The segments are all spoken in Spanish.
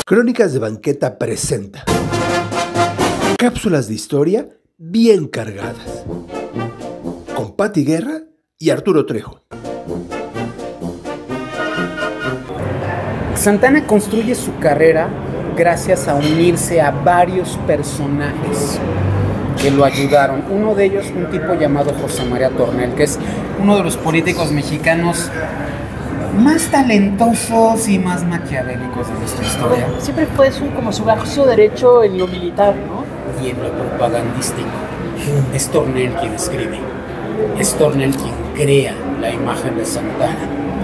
Crónicas de Banqueta presenta cápsulas de historia bien cargadas con Pati Guerra y Arturo Trejo. Santana construye su carrera gracias a unirse a varios personajes que lo ayudaron. Uno de ellos, un tipo llamado José María Tornel, que es uno de los políticos mexicanos más talentosos y más maquiavélicos de nuestra historia. Siempre fue como su brazo derecho en lo militar, ¿no? Y en lo propagandístico. Es Tornel quien escribe. Es Tornel quien crea la imagen de Santana.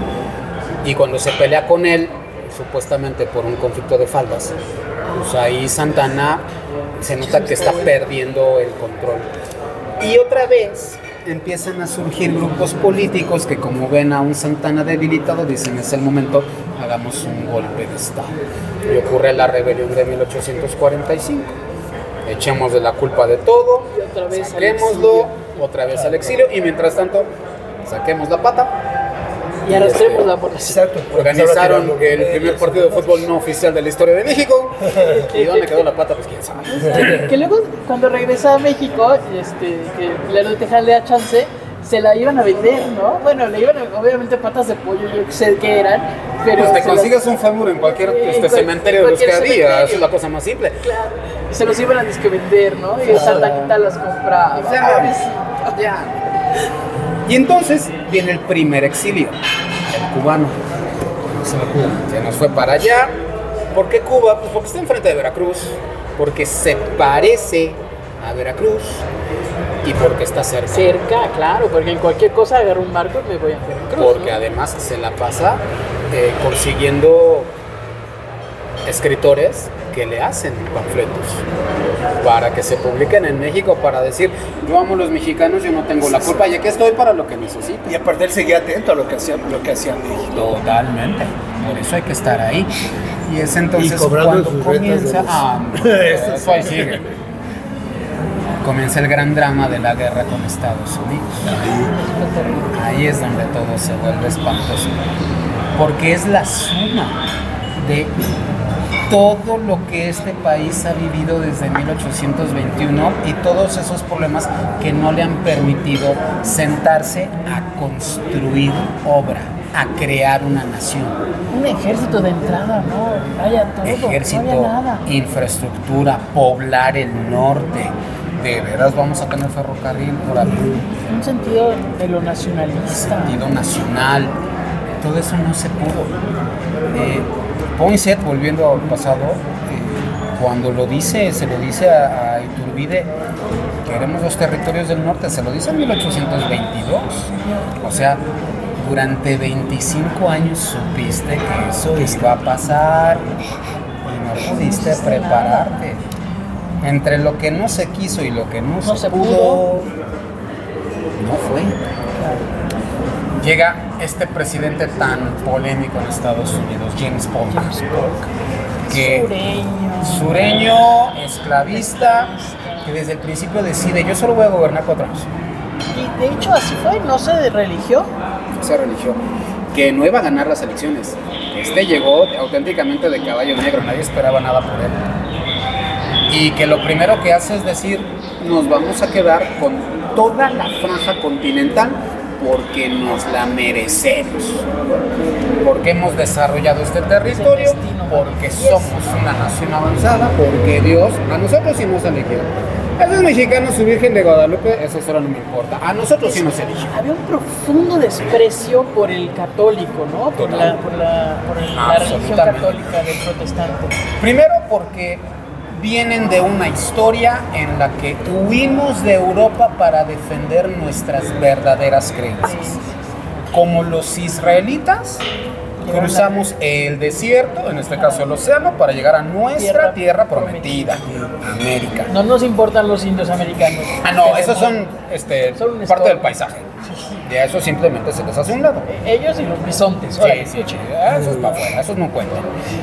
Y cuando se pelea con él, supuestamente por un conflicto de faldas, pues ahí Santana se nota que está perdiendo el control. Y otra vez empiezan a surgir grupos políticos que, como ven a un Santana debilitado, dicen: es el momento, hagamos un golpe de estado. Y ocurre la rebelión de 1845. Echemos de la culpa de todo, Y otra vez saquémoslo, otra vez al exilio, y mientras tanto saquemos la pata y arrastremos la población. Organizaron el primer partido de fútbol no oficial de la historia de México. ¿Y dónde quedó la pata? Pues quién sabe. Que luego, cuando regresa a México, que Lerdo y Tejada le da chance, se la iban a vender, ¿no? Bueno, le iban obviamente patas de pollo, yo sé qué eran, pero... Pues te consigues un fémur en cualquier cementerio de los que había, es la cosa más simple. Claro, y se los iban a disquevender, ¿no? Y Santanita las compraba. Ya. Y entonces viene el primer exilio, el cubano. Se nos fue para allá. ¿Por qué Cuba? Pues porque está enfrente de Veracruz, porque se parece a Veracruz y porque está cerca. Cerca, claro, porque en cualquier cosa agarro un barco y me voy a Veracruz. Porque además se la pasa consiguiendo escritores que le hacen panfletos para que se publiquen en México, para decir: yo amo a los mexicanos, yo no tengo la culpa, y aquí estoy para lo que necesito. Y aparte él seguía atento a lo que hacía México. Totalmente, por eso hay que estar ahí. Y es entonces cuando comienza eso ahí sigue. Comienza el gran drama de la guerra con Estados Unidos. Ahí es donde todo se vuelve espantoso, porque es la suma de todo lo que este país ha vivido desde 1821 y todos esos problemas que no le han permitido sentarse a construir obra, a crear una nación. Un ejército de entrada, ¿no? Vaya todo, Ejército, no había nada. infraestructura, poblar el norte. ¿De veras vamos a tener ferrocarril por aquí? Un sentido de lo nacionalista. Sentido nacional. Todo eso no se pudo. Poinsett, volviendo al pasado, cuando se lo dice a Iturbide: queremos los territorios del norte, se lo dice en 1822. O sea, durante 25 años supiste que eso iba a pasar y no pudiste prepararte. Entre lo que no se quiso y lo que no se pudo, no fue. Llega este presidente tan polémico en Estados Unidos, James Polk, que sureño, esclavista, que desde el principio decide: yo solo voy a gobernar 4 años. Y de hecho así fue, no se religió. Se religió, que no iba a ganar las elecciones. Llegó auténticamente de caballo negro, nadie esperaba nada por él. Y que lo primero que hace es decir: nos vamos a quedar con toda la franja continental porque nos la merecemos, porque hemos desarrollado este territorio, porque somos una nación avanzada, porque Dios a nosotros sí nos eligió. A los mexicanos, su Virgen de Guadalupe, eso solo no me importa, a nosotros sí nos eligió. Había un profundo desprecio por el católico, ¿no? Por la religión católica del protestante. Primero porque vienen de una historia en la que huimos de Europa para defender nuestras verdaderas creencias. Como los israelitas, cruzamos el desierto, en este caso el océano, para llegar a nuestra tierra prometida, América. No nos importan los indios americanos. No, esos son parte del paisaje. Y a eso simplemente se les hace un lado. Ellos y los bisontes. Sí, esos para afuera, esos no cuentan.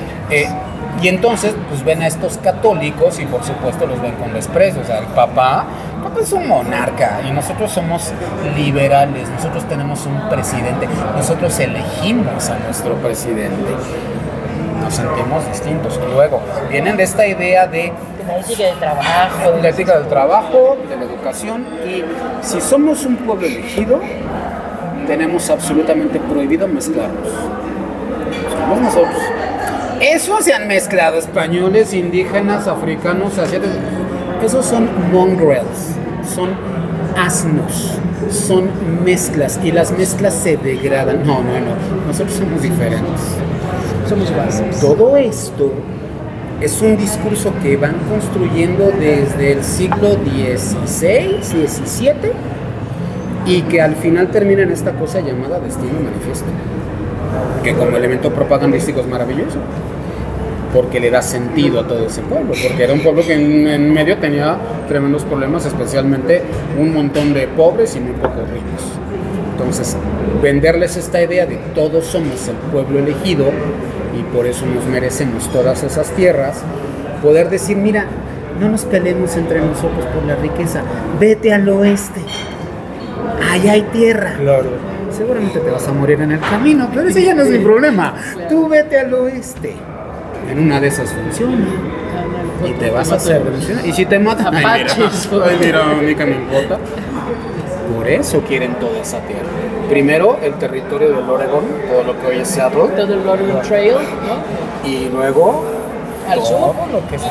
Y entonces, pues ven a estos católicos y por supuesto los ven con desprecio. O sea, el Papa es un monarca y nosotros somos liberales, nosotros tenemos un presidente, nosotros elegimos a nuestro presidente. nos sentimos distintos. Y luego vienen de esta idea de La ética del trabajo. la ética del trabajo, de la educación, y si somos un pueblo elegido, tenemos absolutamente prohibido mezclarnos. Somos nosotros. Eso se han mezclado españoles, indígenas, africanos, asiáticos. Esos son mongrels, son asnos, son mezclas, y las mezclas se degradan. No, nosotros somos diferentes. Somos iguales. Todo esto es un discurso que van construyendo desde el siglo XVI, XVII, y que al final termina en esta cosa llamada destino manifiesto, que como elemento propagandístico es maravilloso, porque le da sentido a todo ese pueblo, porque era un pueblo que en medio tenía tremendos problemas, especialmente un montón de pobres y muy pocos ricos. Entonces, venderles esta idea de todos somos el pueblo elegido y por eso nos merecemos todas esas tierras, poder decir, mira, no nos peleemos entre nosotros por la riqueza, vete al oeste, allá hay tierra. Claro. Seguramente te vas a morir en el camino, pero ese ya no es mi problema. Tú vete al oeste. En una de esas funciona. Y te vas a hacer revolucionario. Y si te matan, ay mira, a mí que me importa. Por eso quieren toda esa tierra. Primero, el territorio del Oregón, todo lo que hoy es Seattle. Todo el Oregon Trail, ¿no? Y luego, Al todo sur. lo que es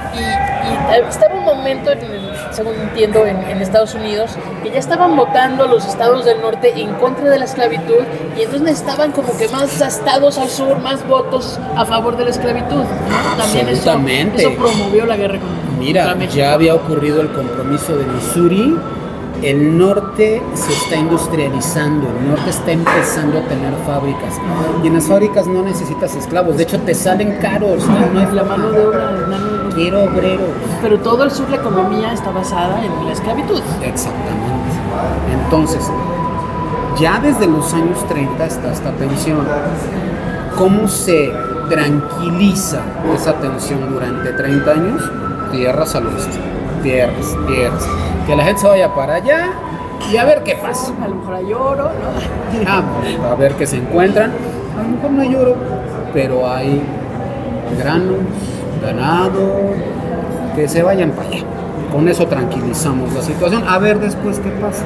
Y estaba un momento, según entiendo, en Estados Unidos, que ya estaban votando los estados del norte en contra de la esclavitud, y entonces necesitaban como que más estados al sur, más votos a favor de la esclavitud, ¿no? También absolutamente. eso promovió la guerra contra Mira, México. ya había ocurrido el compromiso de Missouri. El norte se está industrializando, el norte está empezando a tener fábricas. Y en las fábricas no necesitas esclavos, de hecho te salen caros. No hay La mano de obra, quiero obreros. pero todo el sur, la economía está basada en la esclavitud. Exactamente. Entonces, ya desde los años 30 está esta tensión. ¿Cómo se tranquiliza esa tensión durante 30 años? Tierras al oeste. Tierras. Que la gente se vaya para allá y a ver qué pasa. A lo mejor hay oro, ¿no? A ver qué se encuentran. A lo mejor no hay oro, pero hay granos, ganado, que se vayan para allá. Con eso tranquilizamos la situación. A ver después qué pasa.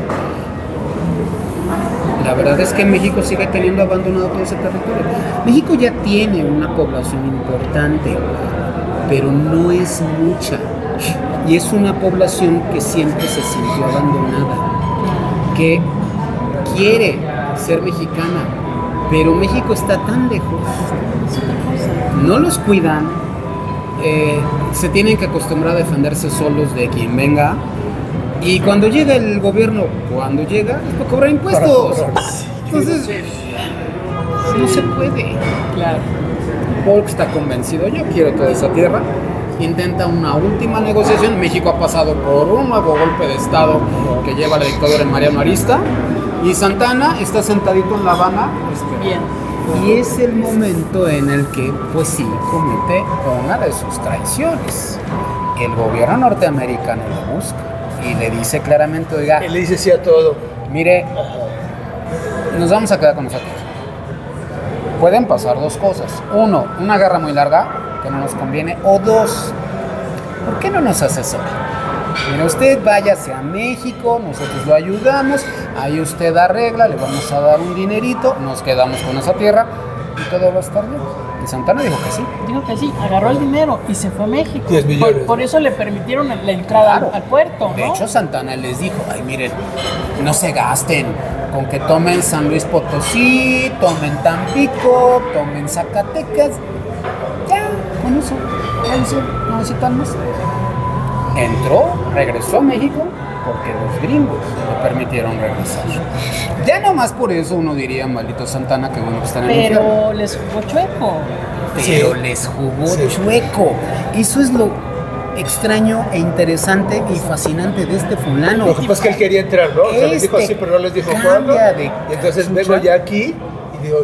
La verdad es que México sigue teniendo abandonado todo ese territorio. México ya tiene una población importante, pero no es mucha. Y es una población que siempre se sintió abandonada, que quiere ser mexicana, pero México está tan lejos, no los cuidan, se tienen que acostumbrar a defenderse solos de quien venga, y cuando llega el gobierno, es para cobrar impuestos. Entonces, no se puede. Claro. Polk está convencido, yo quiero toda esa tierra. Intenta una última negociación. México ha pasado por un nuevo golpe de estado que lleva la dictadura de Mariano Arista, y Santana está sentadito en La Habana esperando. Bien. Y es el momento en el que, pues sí, comete una de sus traiciones. El gobierno norteamericano lo busca y le dice claramente, oiga, Él le dice sí a todo. mire, nos vamos a quedar con esa tierra. Pueden pasar dos cosas. Uno, una guerra muy larga, que no nos conviene. O dos, ¿por qué no nos asesora? Mira, usted váyase a México, nosotros lo ayudamos, ahí usted arregla, le vamos a dar un dinerito, nos quedamos con esa tierra y todo va a estar bien. Y Santana dijo que sí. Dijo que sí, agarró el dinero y se fue a México. 10 millones. Por eso le permitieron la entrada Claro. al puerto, ¿no? De hecho, Santana les dijo, ay, miren, no se gasten, con que tomen San Luis Potosí, tomen Tampico, tomen Zacatecas, ya, con eso, no necesitan más. Entró, regresó a México, porque los gringos le permitieron regresar. Ya nomás por eso uno diría, maldito Santana, que bueno que están en el infierno. Pero les jugó chueco. Pero Sí. les jugó Sí. chueco. Eso es lo extraño e interesante y fascinante de este fulano. Lo que pasa es que él quería entrar, ¿no? O sea, les dijo Este sí, pero no les dijo cambia cuándo. de Y entonces cachucha. vengo ya aquí y digo,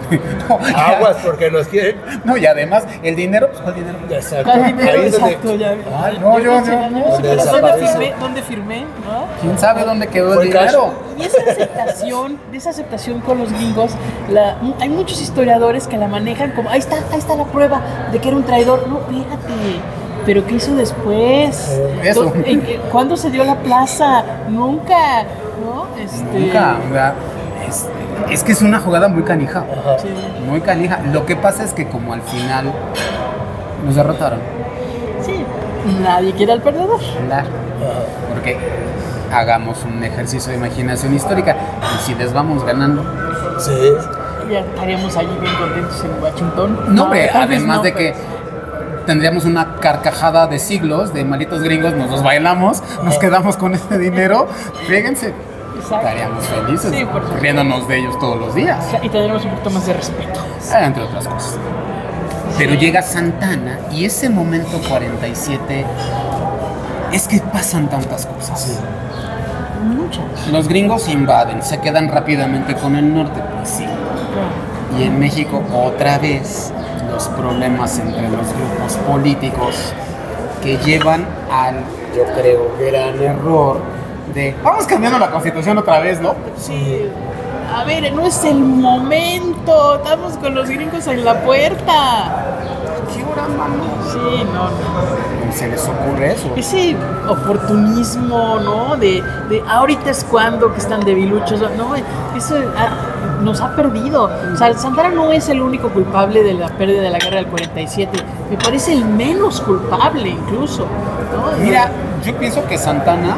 No, Aguas porque nos quieren. no, y además, el dinero, pues ¿cuál dinero? Exacto. Al dinero, Ahí es donde- exacto, ya. Ay, no, yo- Donde ¿Dónde desaparece. firmé? ¿Dónde firmé? ¿No? ¿Quién sabe dónde quedó Fue el cash. dinero? Y de esa aceptación con los gringos, hay muchos historiadores que la manejan como, ahí está la prueba de que era un traidor. No, espérate, pero ¿qué hizo después? Eso. ¿Cuándo se dio la plaza? Nunca, ¿no? Nunca, o sea, es que es una jugada muy canija. Sí. Muy canija. Lo que pasa es que como al final nos derrotaron. Sí, nadie quiere al perdedor. Claro. Porque hagamos un ejercicio de imaginación histórica y si les vamos ganando. Sí. Ya estaríamos allí bien contentos en Washington. No, hombre, tal vez además no, de que tendríamos una carcajada de siglos de malditos gringos, nos los bailamos, nos quedamos con ese dinero, fíjense, Exacto. estaríamos felices, Sí, por supuesto. riéndonos de ellos todos los días, Y tendremos un poquito más de respeto. entre otras cosas. Pero llega Santana y ese momento 47, es que pasan tantas cosas. Muchas. Los gringos invaden, se quedan rápidamente con el norte, pues sí. Y en México otra vez los problemas entre los grupos políticos que llevan al, yo creo, gran error de vamos cambiando la constitución otra vez, ¿no? Sí. A ver, no es el momento. Estamos con los gringos en la puerta. ¿Qué hora, mano? Sí, no. Se les ocurre eso. Ese oportunismo, ¿no? De ahorita es cuando que están debiluchos. No, eso nos ha perdido. O sea, Santana no es el único culpable de la pérdida de la guerra del 47. Me parece el menos culpable incluso, ¿no? Mira, yo pienso que Santana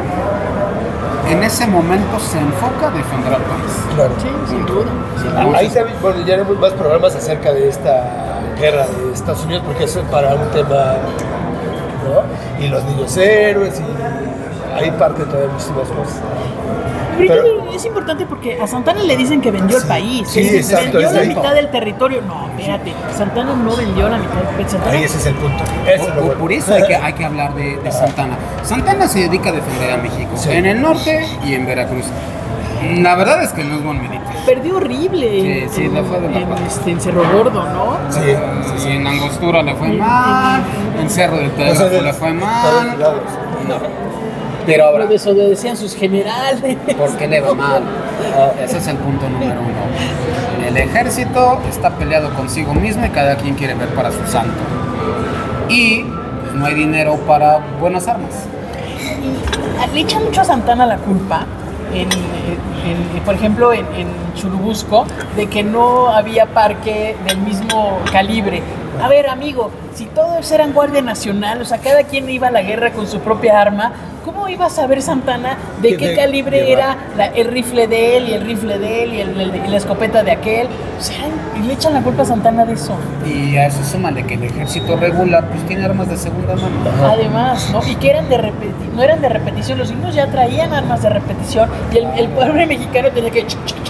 en ese momento se enfoca a defender al país. Claro. Sí, sin duda. Ahí también, bueno, ya haremos más programas acerca de esta guerra de Estados Unidos porque eso es para un tema, ¿no? Y los niños héroes y ahí parte todavía muchísimas cosas. Pero es importante porque a Santana le dicen que vendió el país. sí, que exacto, vendió la exacto. mitad del territorio. No, espérate. Santana no vendió la mitad. Santana, Ahí ese es el punto. Eso es lo bueno. Por eso hay que hablar de Santana. Santana se dedica a defender a México, Sí. en el norte y en Veracruz. La verdad es que no es buen militar. perdió horrible. Sí, le fue de la pata. En Cerro Gordo, ¿no? Sí. En Angostura le fue mal, en Cerro del Telégrafo le fue mal. No. Pero ahora, Lo desobedecían sus generales. ¿por qué le va mal? Ese es el punto número uno. El ejército está peleado consigo mismo y cada quien quiere ver para su santo. Y pues, no hay dinero para buenas armas. Le echan mucho a Santana la culpa, por ejemplo, en Churubusco, de que no había parque del mismo calibre. A ver, amigo, si todos eran Guardia Nacional, o sea, cada quien iba a la guerra con su propia arma, ¿cómo iba a saber Santana de qué calibre era el rifle de él y el rifle de él y la escopeta de aquel? O sea, y le echan la culpa a Santana de eso. Y a eso súmale que el ejército regular pues tiene armas de segunda mano. Además, ¿no? Y que eran no eran de repetición, los gringos ya traían armas de repetición y el pueblo mexicano tenía que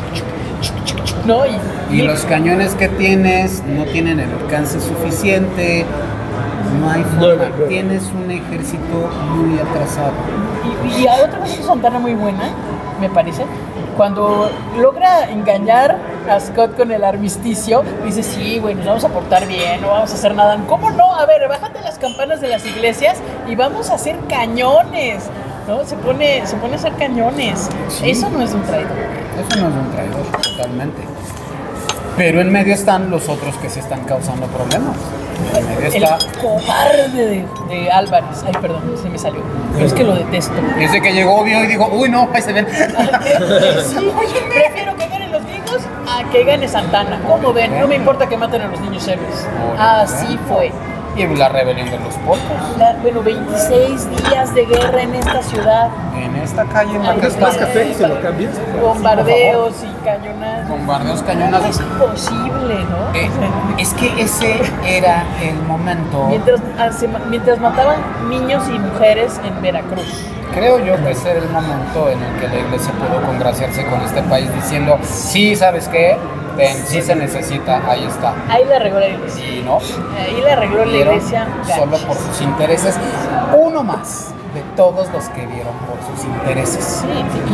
¿no? Y los cañones que tienes no tienen el alcance suficiente, no hay forma, No. tienes un ejército muy atrasado. Y hay otra cosa que Santana muy buena, me parece, cuando logra engañar a Scott con el armisticio, dice, sí, güey, nos vamos a portar bien, no vamos a hacer nada. ¿Cómo no? A ver, bájate las campanas de las iglesias y vamos a hacer cañones, ¿no? Se pone a hacer cañones. Sí. Eso no es un traidor. Eso no es un traidor, totalmente. Pero en medio están los otros que se están causando problemas. En medio El está cobarde de Álvarez. Ay, perdón, se me salió. Pero es que lo detesto. ese que llegó, vio y dijo, uy, no, ahí se ven. Sí, prefiero que ganen los gringos a que gane Santana. ¿Cómo ven? No me importa que maten a los niños héroes. Así fue. Y la rebelión de los pocos. Bueno, 26 días de guerra en esta ciudad. En esta calle en la que Ay, está. ¿Más café? ¿Se lo cambias? Bombardeos y cañonazos. Bombardeos, Es cañonazos. imposible, ¿no? Es que ese era el momento. Mientras mataban niños y mujeres en Veracruz. Creo yo que ese era el momento en el que la iglesia pudo congraciarse con este país diciendo, sí, ¿sabes qué? Ven, sí se necesita, ahí está. Ahí la arregló la iglesia. Y no, Ahí la arregló la dieron iglesia. solo gachis. por sus intereses. Uno más. de todos los que vieron por sus intereses. Sí,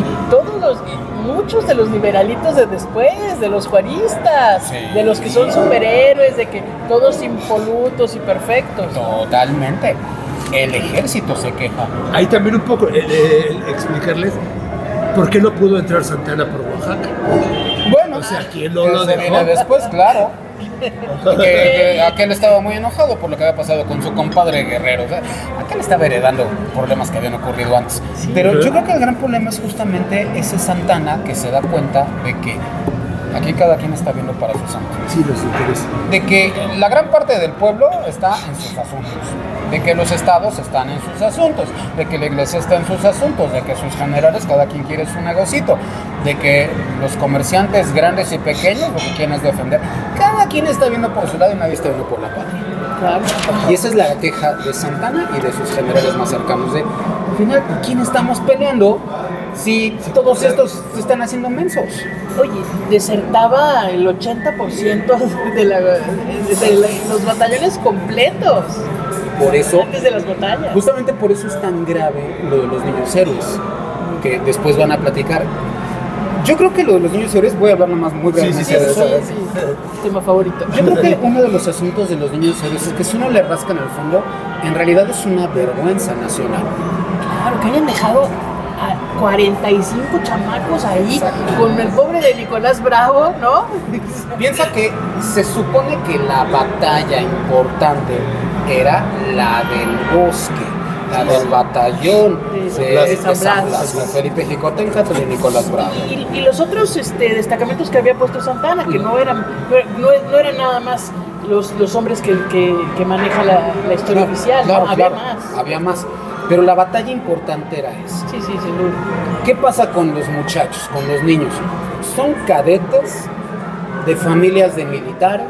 y muchos de los liberalitos de después, de los juaristas, Sí. de los que son superhéroes, de que todos impolutos y perfectos. Totalmente. El ejército se queja. Ahí también un poco explicarles por qué no pudo entrar Santana por Oaxaca. Bueno, O sea, ¿quién no lo se dejó? viene después, claro. Que aquel estaba muy enojado por lo que había pasado con su compadre Guerrero. O sea, aquel estaba heredando problemas que habían ocurrido antes. Pero yo creo que el gran problema es justamente ese Santana que se da cuenta de que aquí cada quien está viendo para sus santos. Sí, los intereses. De que la gran parte del pueblo está en sus asuntos, de que los estados están en sus asuntos, de que la iglesia está en sus asuntos, de que sus generales cada quien quiere su negocito, de que los comerciantes grandes y pequeños lo que quieren es defender. Cada quien está viendo por su lado y nadie está viendo por la patria. Claro. Y esa es la queja de Santana y de sus generales más cercanos de, al final, ¿por quién estamos peleando si todos estos se están haciendo mensos? Oye, desertaba el 80% de los batallones completos. Por eso, Antes de las batallas. justamente por eso es tan grave lo de los niños héroes, que después van a platicar. Yo creo que lo de los niños héroes, voy a hablar nomás muy brevemente Sí, de eso. tema favorito. Yo creo que uno de los asuntos de los niños héroes es que si uno le rasca en el fondo, en realidad es una vergüenza nacional. Claro, que hayan dejado a 45 chamacos ahí Exacto. con el pobre de Nicolás Bravo, ¿no? Piensa que se supone que la batalla importante era la del bosque, la del batallón De San San Blas. con Felipe Jicotencat y Nicolás Bravo. Y los otros destacamentos que había puesto Santana, que no eran nada más los hombres que maneja la historia oficial, Claro, ¿no? Había claro, más. había más. Pero la batalla importante era esa. Sí, sin duda. ¿Qué pasa con los muchachos, con los niños? Son cadetes de familias de militares,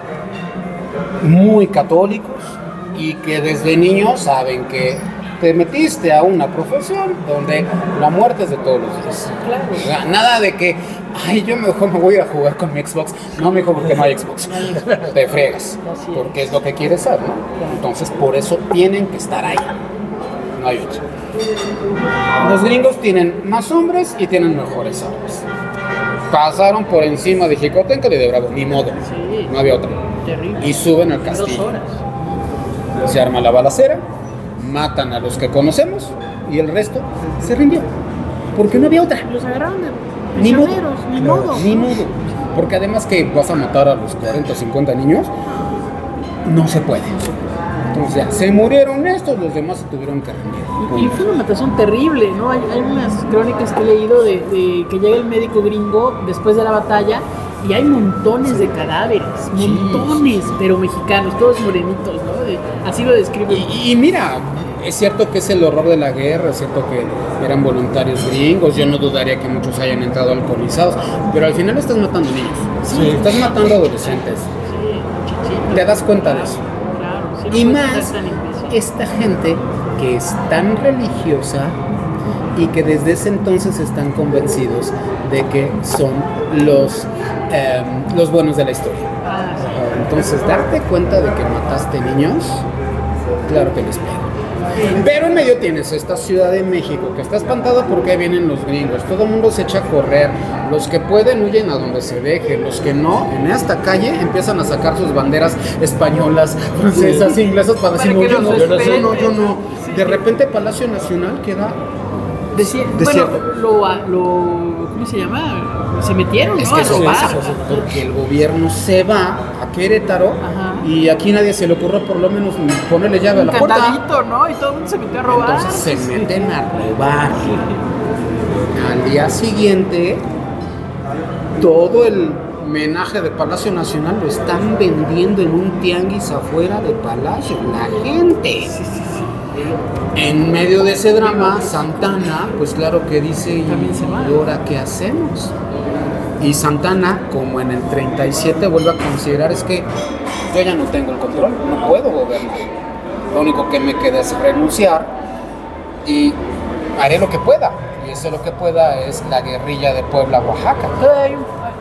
muy católicos, y que desde niños saben que te metiste a una profesión donde la muerte es de todos los días. Claro. O sea, nada de que, ay, yo mejor me voy a jugar con mi Xbox. No, mijo, porque no hay Xbox. Te fregas, Así es. porque es lo que quieres ser, ¿no? Entonces, por eso tienen que estar ahí. No hay otro. Los gringos tienen más hombres y tienen mejores armas. Pasaron por encima de Jicotencat y de Bravo, ni modo. Sí. No había otra. Terrible. Y suben al 2 castillo. horas. Se arma la balacera, matan a los que conocemos y el resto se rindió. Porque no había otra. Los agarraron de Ni modo. prisioneros, ni Claro, modo. ni modo. Porque además que vas a matar a los 40 o 50 niños, no se puede. Entonces ya, se murieron estos, los demás se tuvieron que rendir. Y fue una matación terrible, ¿no? Hay unas crónicas que he leído de que llega el médico gringo después de la batalla y hay montones de cadáveres, montones, pero mexicanos, todos morenitos, ¿no? Así lo describen. Y mira, es cierto que es el horror de la guerra, es cierto que eran voluntarios gringos, yo no dudaría que muchos hayan entrado alcoholizados, pero al final estás matando niños, estás matando adolescentes, Sí, chichitos. te das cuenta de eso. Claro, sí, no Y puede más ser tan imbécil. esta gente que es tan religiosa y que desde ese entonces están convencidos de que son los buenos de la historia. Ah, sí. Entonces, darte cuenta de que mataste niños, claro que les pega. Pero en medio tienes esta Ciudad de México que está espantada porque ahí vienen los gringos. Todo el mundo se echa a correr. Los que pueden huyen a donde se deje. Los que no, en esta calle empiezan a sacar sus banderas españolas, francesas, inglesas para decir, Para que no, los yo no, respeten. yo no. De repente Palacio Nacional queda Bueno, desierto. ¿cómo se llama? Se metieron, Es ¿no? que A eso robar. pasa, porque el gobierno se va a Querétaro Ajá. y aquí nadie se le ocurre por lo menos ponerle llave a Un la puerta. candadito, ¿no? Y todo el mundo se metió a robar. Entonces se meten a robar. Al día siguiente, todo el menaje de Palacio Nacional lo están vendiendo en un tianguis afuera de Palacio. La gente. En medio de ese drama, Santana, pues claro que dice, También se va. ¿y ahora qué hacemos? Y Santana, como en el 37, vuelve a considerar es que yo ya no tengo el control, no puedo gobernar. Lo único que me queda es renunciar y haré lo que pueda. Y eso lo que pueda es la guerrilla de Puebla, Oaxaca. Todavía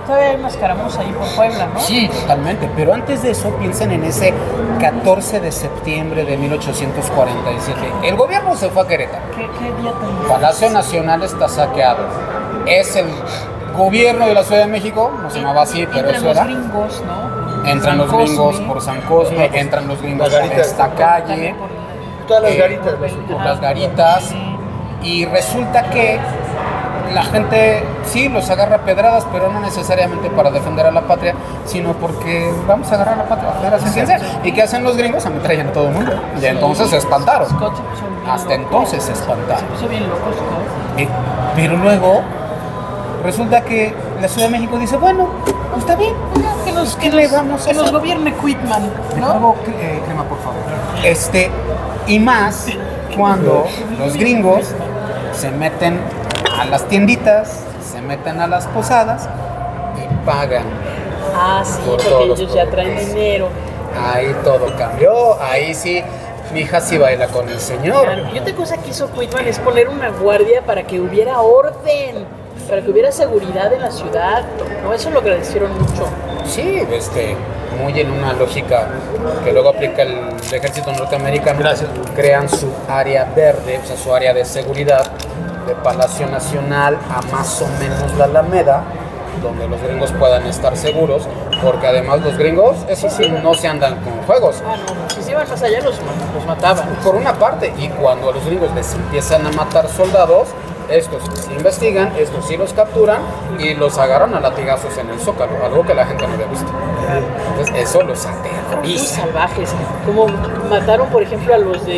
Todavía hay una escaramuza ahí por Puebla, ¿no? Sí, totalmente. Pero antes de eso, piensen en ese 14 de septiembre de 1847. El gobierno se fue a Querétaro. ¿Qué día tan... Palacio Nacional está saqueado. Es el gobierno de la Ciudad de México, no se llamaba así, pero eso era. Entran los gringos, ¿no? Entran los gringos por San Cosme, entran los gringos por esta calle. Todas las garitas. Por las garitas. Y resulta que la gente sí los agarra a pedradas, pero no necesariamente para defender a la patria, sino porque vamos a agarrar a la patria, a ver a ciencia. ¿Y qué hacen los gringos? Ametrallan a todo el mundo. Y entonces se espantaron. Scott se puso bien Hasta loco. entonces se espantaron. Se puso bien loco Scott. Pero luego resulta que la Ciudad de México dice, bueno, está bien, ¿qué le vamos a Que nos hacer? gobierne Quitman, De ¿no? nuevo, crema, por favor. Y más cuando los gringos se meten a las tienditas, se meten a las posadas y pagan. Ah, sí, Por porque todos ellos ya los traen productos. dinero. Ahí todo cambió, ahí sí, mi hija sí baila con el señor. Y otra cosa que hizo Quitman es poner una guardia para que hubiera orden, para que hubiera seguridad en la ciudad. No, eso lo agradecieron mucho. Sí, muy en una lógica que luego aplica el ejército norteamericano. Gracias. Crean su área verde, o sea, su área de seguridad de Palacio Nacional a más o menos la Alameda, donde los gringos puedan estar seguros, porque además los gringos, eso sí, no se andan con juegos. Ah, no, si se iban más allá los mataban. Por una parte, y cuando a los gringos les empiezan a matar soldados, estos sí investigan, estos sí los capturan y los agarran a latigazos en el Zócalo, algo que la gente no había visto. Entonces eso los Fueron muy aterroriza. salvajes. Como mataron, por ejemplo,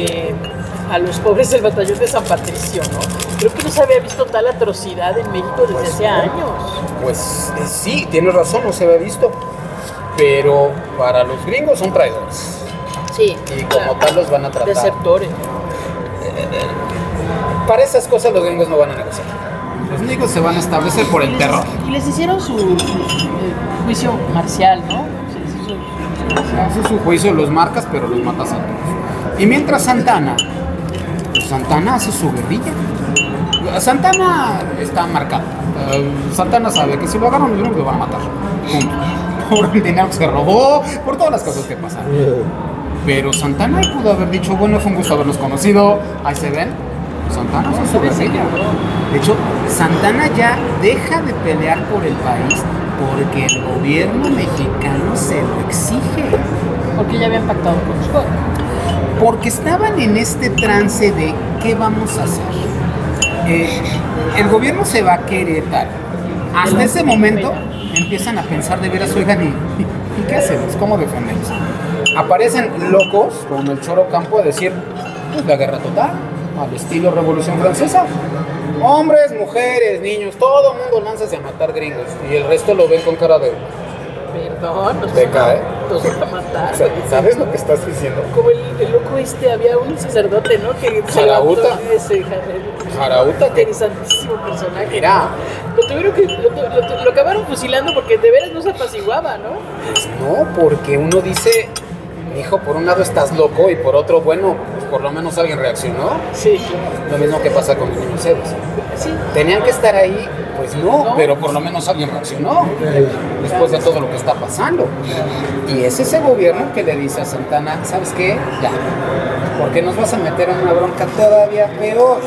a los pobres del batallón de San Patricio, ¿no? Creo que no se había visto tal atrocidad en México desde hace años. Pues sí, tienes razón, no se había visto, pero para los gringos son traidores Sí. y como tal los van a tratar. Desertores. Para esas cosas los gringos no van a negociar. Los gringos se van a establecer por el terror. Y les hicieron su juicio marcial, ¿no? Hace su juicio, los marcas, pero los matas a todos. Y mientras Santana hace su guerrilla. Santana está marcado. Santana sabe que si lo agarran los gringos lo van a matar. Punto. Por el dinero que se robó, por todas las cosas que pasaron. Pero Santana pudo haber dicho, bueno, fue un gusto haberlos conocido, ahí se ven. Santana hace su guerrilla. De hecho, Santana ya deja de pelear por el país porque el gobierno mexicano se lo exige. Porque ya habían pactado con Scott. Porque estaban en este trance de ¿qué vamos a hacer? El gobierno se va a Querétaro. Hasta ese momento empiezan a pensar de veras, oigan, ¿y qué hacemos? ¿Cómo defendemos? Aparecen locos como el Choro Campo a decir, pues la guerra total, al estilo Revolución Francesa. Hombres, mujeres, niños, todo el mundo lánzase a matar gringos. Y el resto lo ven con cara de... Perdón, nos Te cae. nos van a matar. O sea, ¿sabes lo que estás diciendo? Como el loco había un sacerdote, ¿no? Que se Jarauta. levantó ese Jarauta, que interesantísimo personaje. mira, Lo tuvieron que lo acabaron fusilando porque de veras no se apaciguaba, ¿no? pues no, porque uno dice, hijo, por un lado estás loco y por otro, bueno, pues por lo menos alguien reaccionó. Sí, Lo mismo que pasa con los niños héroes. sí. ¿Tenían que estar ahí? Pues no, No. pero por lo menos alguien reaccionó después de todo lo que está pasando. Y es ese gobierno que le dice a Santana, ¿sabes qué? Ya, porque nos vas a meter en una bronca todavía peor.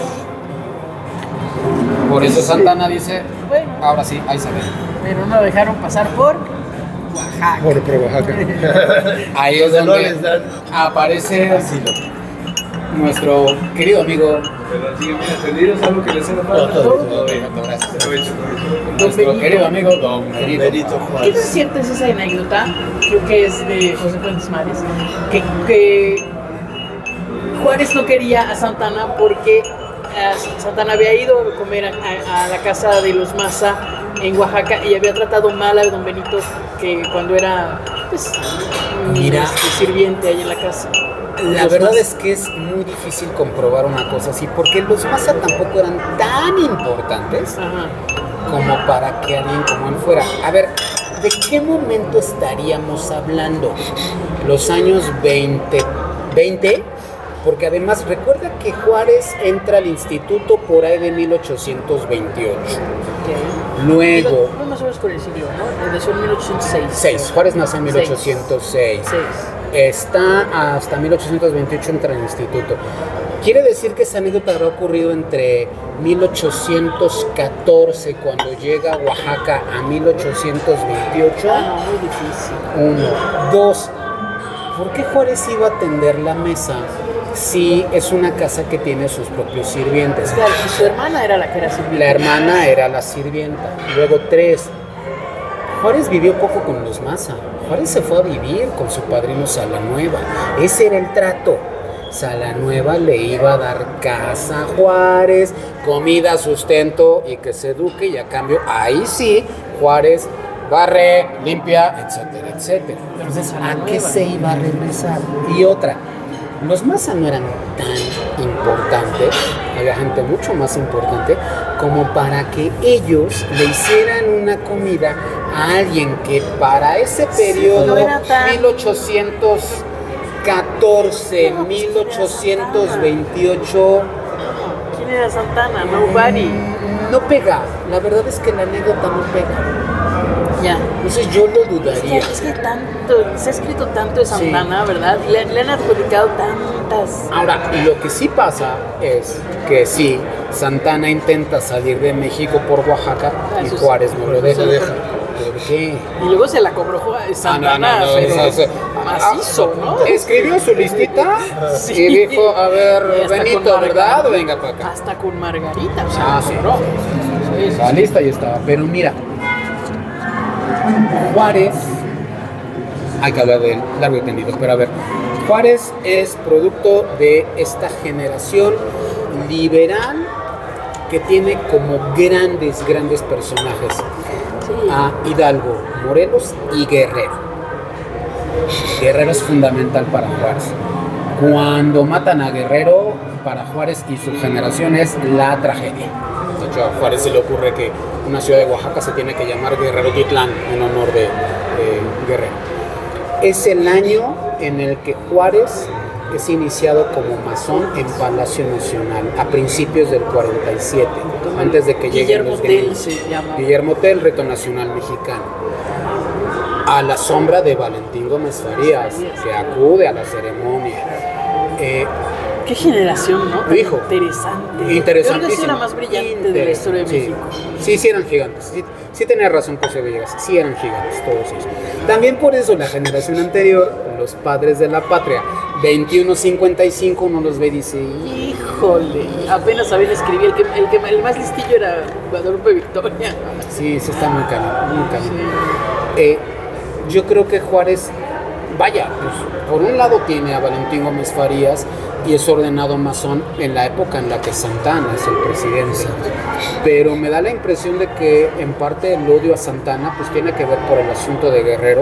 Por eso Santana dice, Bueno, ahora sí, ahí se ve. pero no lo dejaron pasar por Oaxaca. Por Oaxaca. Ahí es Donde no donde les dan aparece nuestro querido amigo. ¿Entendidos algo que les haga falta? Todo. Gracias. Don Nuestro Benito. querido amigo Don Benito. Benito ¿Qué tan Juárez. cierta es esa anécdota? Creo que es de José Fuentes Mares. Que Juárez no quería a Santana porque Santana había ido a comer a la casa de los Maza en Oaxaca y había tratado mal a Don Benito que cuando era pues, Mira. sirviente ahí en la casa. La Los verdad Maza. es que es muy difícil comprobar una cosa así, porque los Maza tampoco eran tan importantes Ajá. como para que alguien como él fuera. A ver, ¿de qué momento estaríamos hablando? ¿Los años 20? porque además recuerda que Juárez entra al instituto por ahí de 1828. Luego... No más o menos con el siglo, ¿no? Nació en 1806. Juárez nace en 1806. Está hasta 1828 entra al instituto. Quiere decir que esa anécdota habrá ocurrido entre 1814, cuando llega a Oaxaca, a 1828. Ah, no, muy difícil. 1, 2. ¿Por qué Juárez iba a tender la mesa si es una casa que tiene sus propios sirvientes? Claro, y su hermana era la que era sirvienta. La hermana era la sirvienta. Luego 3. Juárez vivió poco con los Maza. Juárez se fue a vivir con su padrino Salanueva. Ese era el trato. Salanueva le iba a dar casa a Juárez, comida, sustento y que se eduque, y a cambio, ahí sí, Juárez barre, limpia, etcétera, etcétera. Entonces, ¿a qué se iba a regresar? Y otra, los Maza no eran tan importantes, había gente mucho más importante, como para que ellos le hicieran una comida a alguien que para ese periodo, no era tan... 1814, 1828... ¿Quién era Santana? Nobody. No pega, la verdad es que la anécdota no pega. Ya. Entonces yo lo dudaría. Es que tanto, se ha escrito tanto de Santana, sí, ¿verdad? Le han adjudicado tantas. Ahora, lo que sí pasa es que sí, Santana intenta salir de México por Oaxaca y Juárez no lo deja. ¿Por qué? Y luego se la cobró Santana, pero macizo, ¿no? Escribió su listita y dijo, a ver, Benito, ¿verdad? Venga para acá. Hasta con Margarita, o sea, sí. Sí. La lista ya estaba, pero mira, Juárez, hay que hablar de él largo y tendido, pero a ver, Juárez es producto de esta generación liberal que tiene como grandes personajes a Hidalgo, Morelos y Guerrero. Guerrero es fundamental para Juárez. Cuando matan a Guerrero, para Juárez y su generación es la tragedia. De hecho, a Juárez se le ocurre que una ciudad de Oaxaca se tiene que llamar Guerrero Titlán en honor de Guerrero. Es el año en el que Juárez es iniciado como masón en Palacio Nacional a principios del 47, antes de que lleguen los gringos. Guillermo Tell, Reto Nacional Mexicano, a la sombra de Valentín Gómez Farías, que acude a la ceremonia. Qué generación, ¿no? Hijo, interesantísimo. Creo que sí era más brillante de la historia de México. Sí, eran gigantes. Sí tenía razón José Villegas, sí eran gigantes todos ellos. También por eso la generación anterior, los padres de la patria, 2155, uno los ve y dice, híjole, apenas sabían escribir, el más listillo era Guadalupe Victoria. Sí, está muy cañón, muy cañón. Sí. Yo creo que Juárez, vaya, pues, por un lado tiene a Valentín Gómez Farías y es ordenado masón en la época en la que Santana es el presidente. Pero me da la impresión de que en parte el odio a Santana pues tiene que ver por el asunto de Guerrero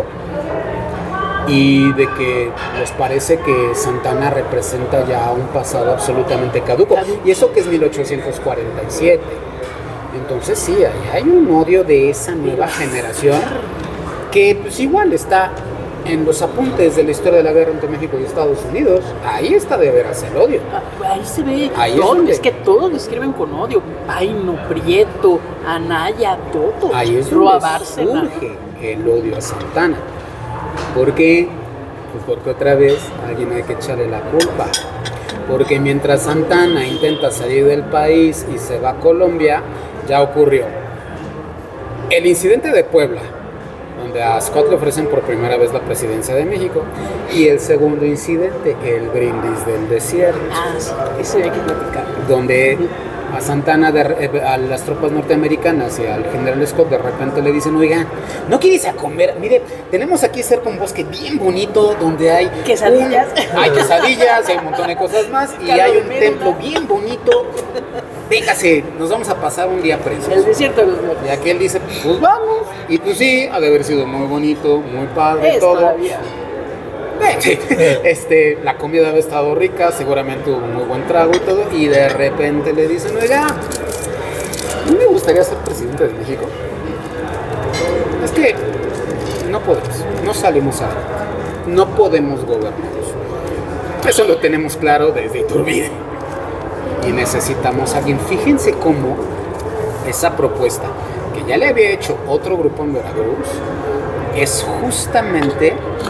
y de que les parece que Santana representa ya un pasado absolutamente caduco. Y eso que es 1847. Entonces sí, hay un odio de esa nueva generación que pues igual está en los apuntes de la historia de la guerra entre México y Estados Unidos. Ahí está de veras el odio. Ahí se ve. Ahí es que todos lo escriben con odio. Paino, Prieto, Anaya, todos. Ahí es donde surge el odio a Santana. ¿Por qué? Pues porque otra vez alguien hay que echarle la culpa. Porque mientras Santana intenta salir del país y se va a Colombia, ya ocurrió el incidente de Puebla, donde a Scott le ofrecen por primera vez la presidencia de México, y el segundo incidente, el brindis del desierto. Sí, eso hay que platicar. Donde a Santana, a las tropas norteamericanas y al general Scott de repente le dicen, oigan, ¿no quieres ir a comer? Mire, tenemos aquí cerca un bosque bien bonito donde hay quesadillas, hay un montón de cosas más, y hay un templo bien bonito. Véngase, nos vamos a pasar un día presos. El desierto de los muertos. Y aquel dice, pues vamos. Y pues sí, ha de haber sido muy bonito, muy padre, todo. Todavía. La comida había estado rica, seguramente hubo un muy buen trago y todo. Y de repente le dicen, oiga, ¿no me gustaría ser presidente de México? Es que no podemos, no salimos a no podemos gobernarnos. Eso lo tenemos claro desde Iturbide. Y necesitamos a alguien. Fíjense cómo esa propuesta, que ya le había hecho otro grupo en Veracruz, es justamente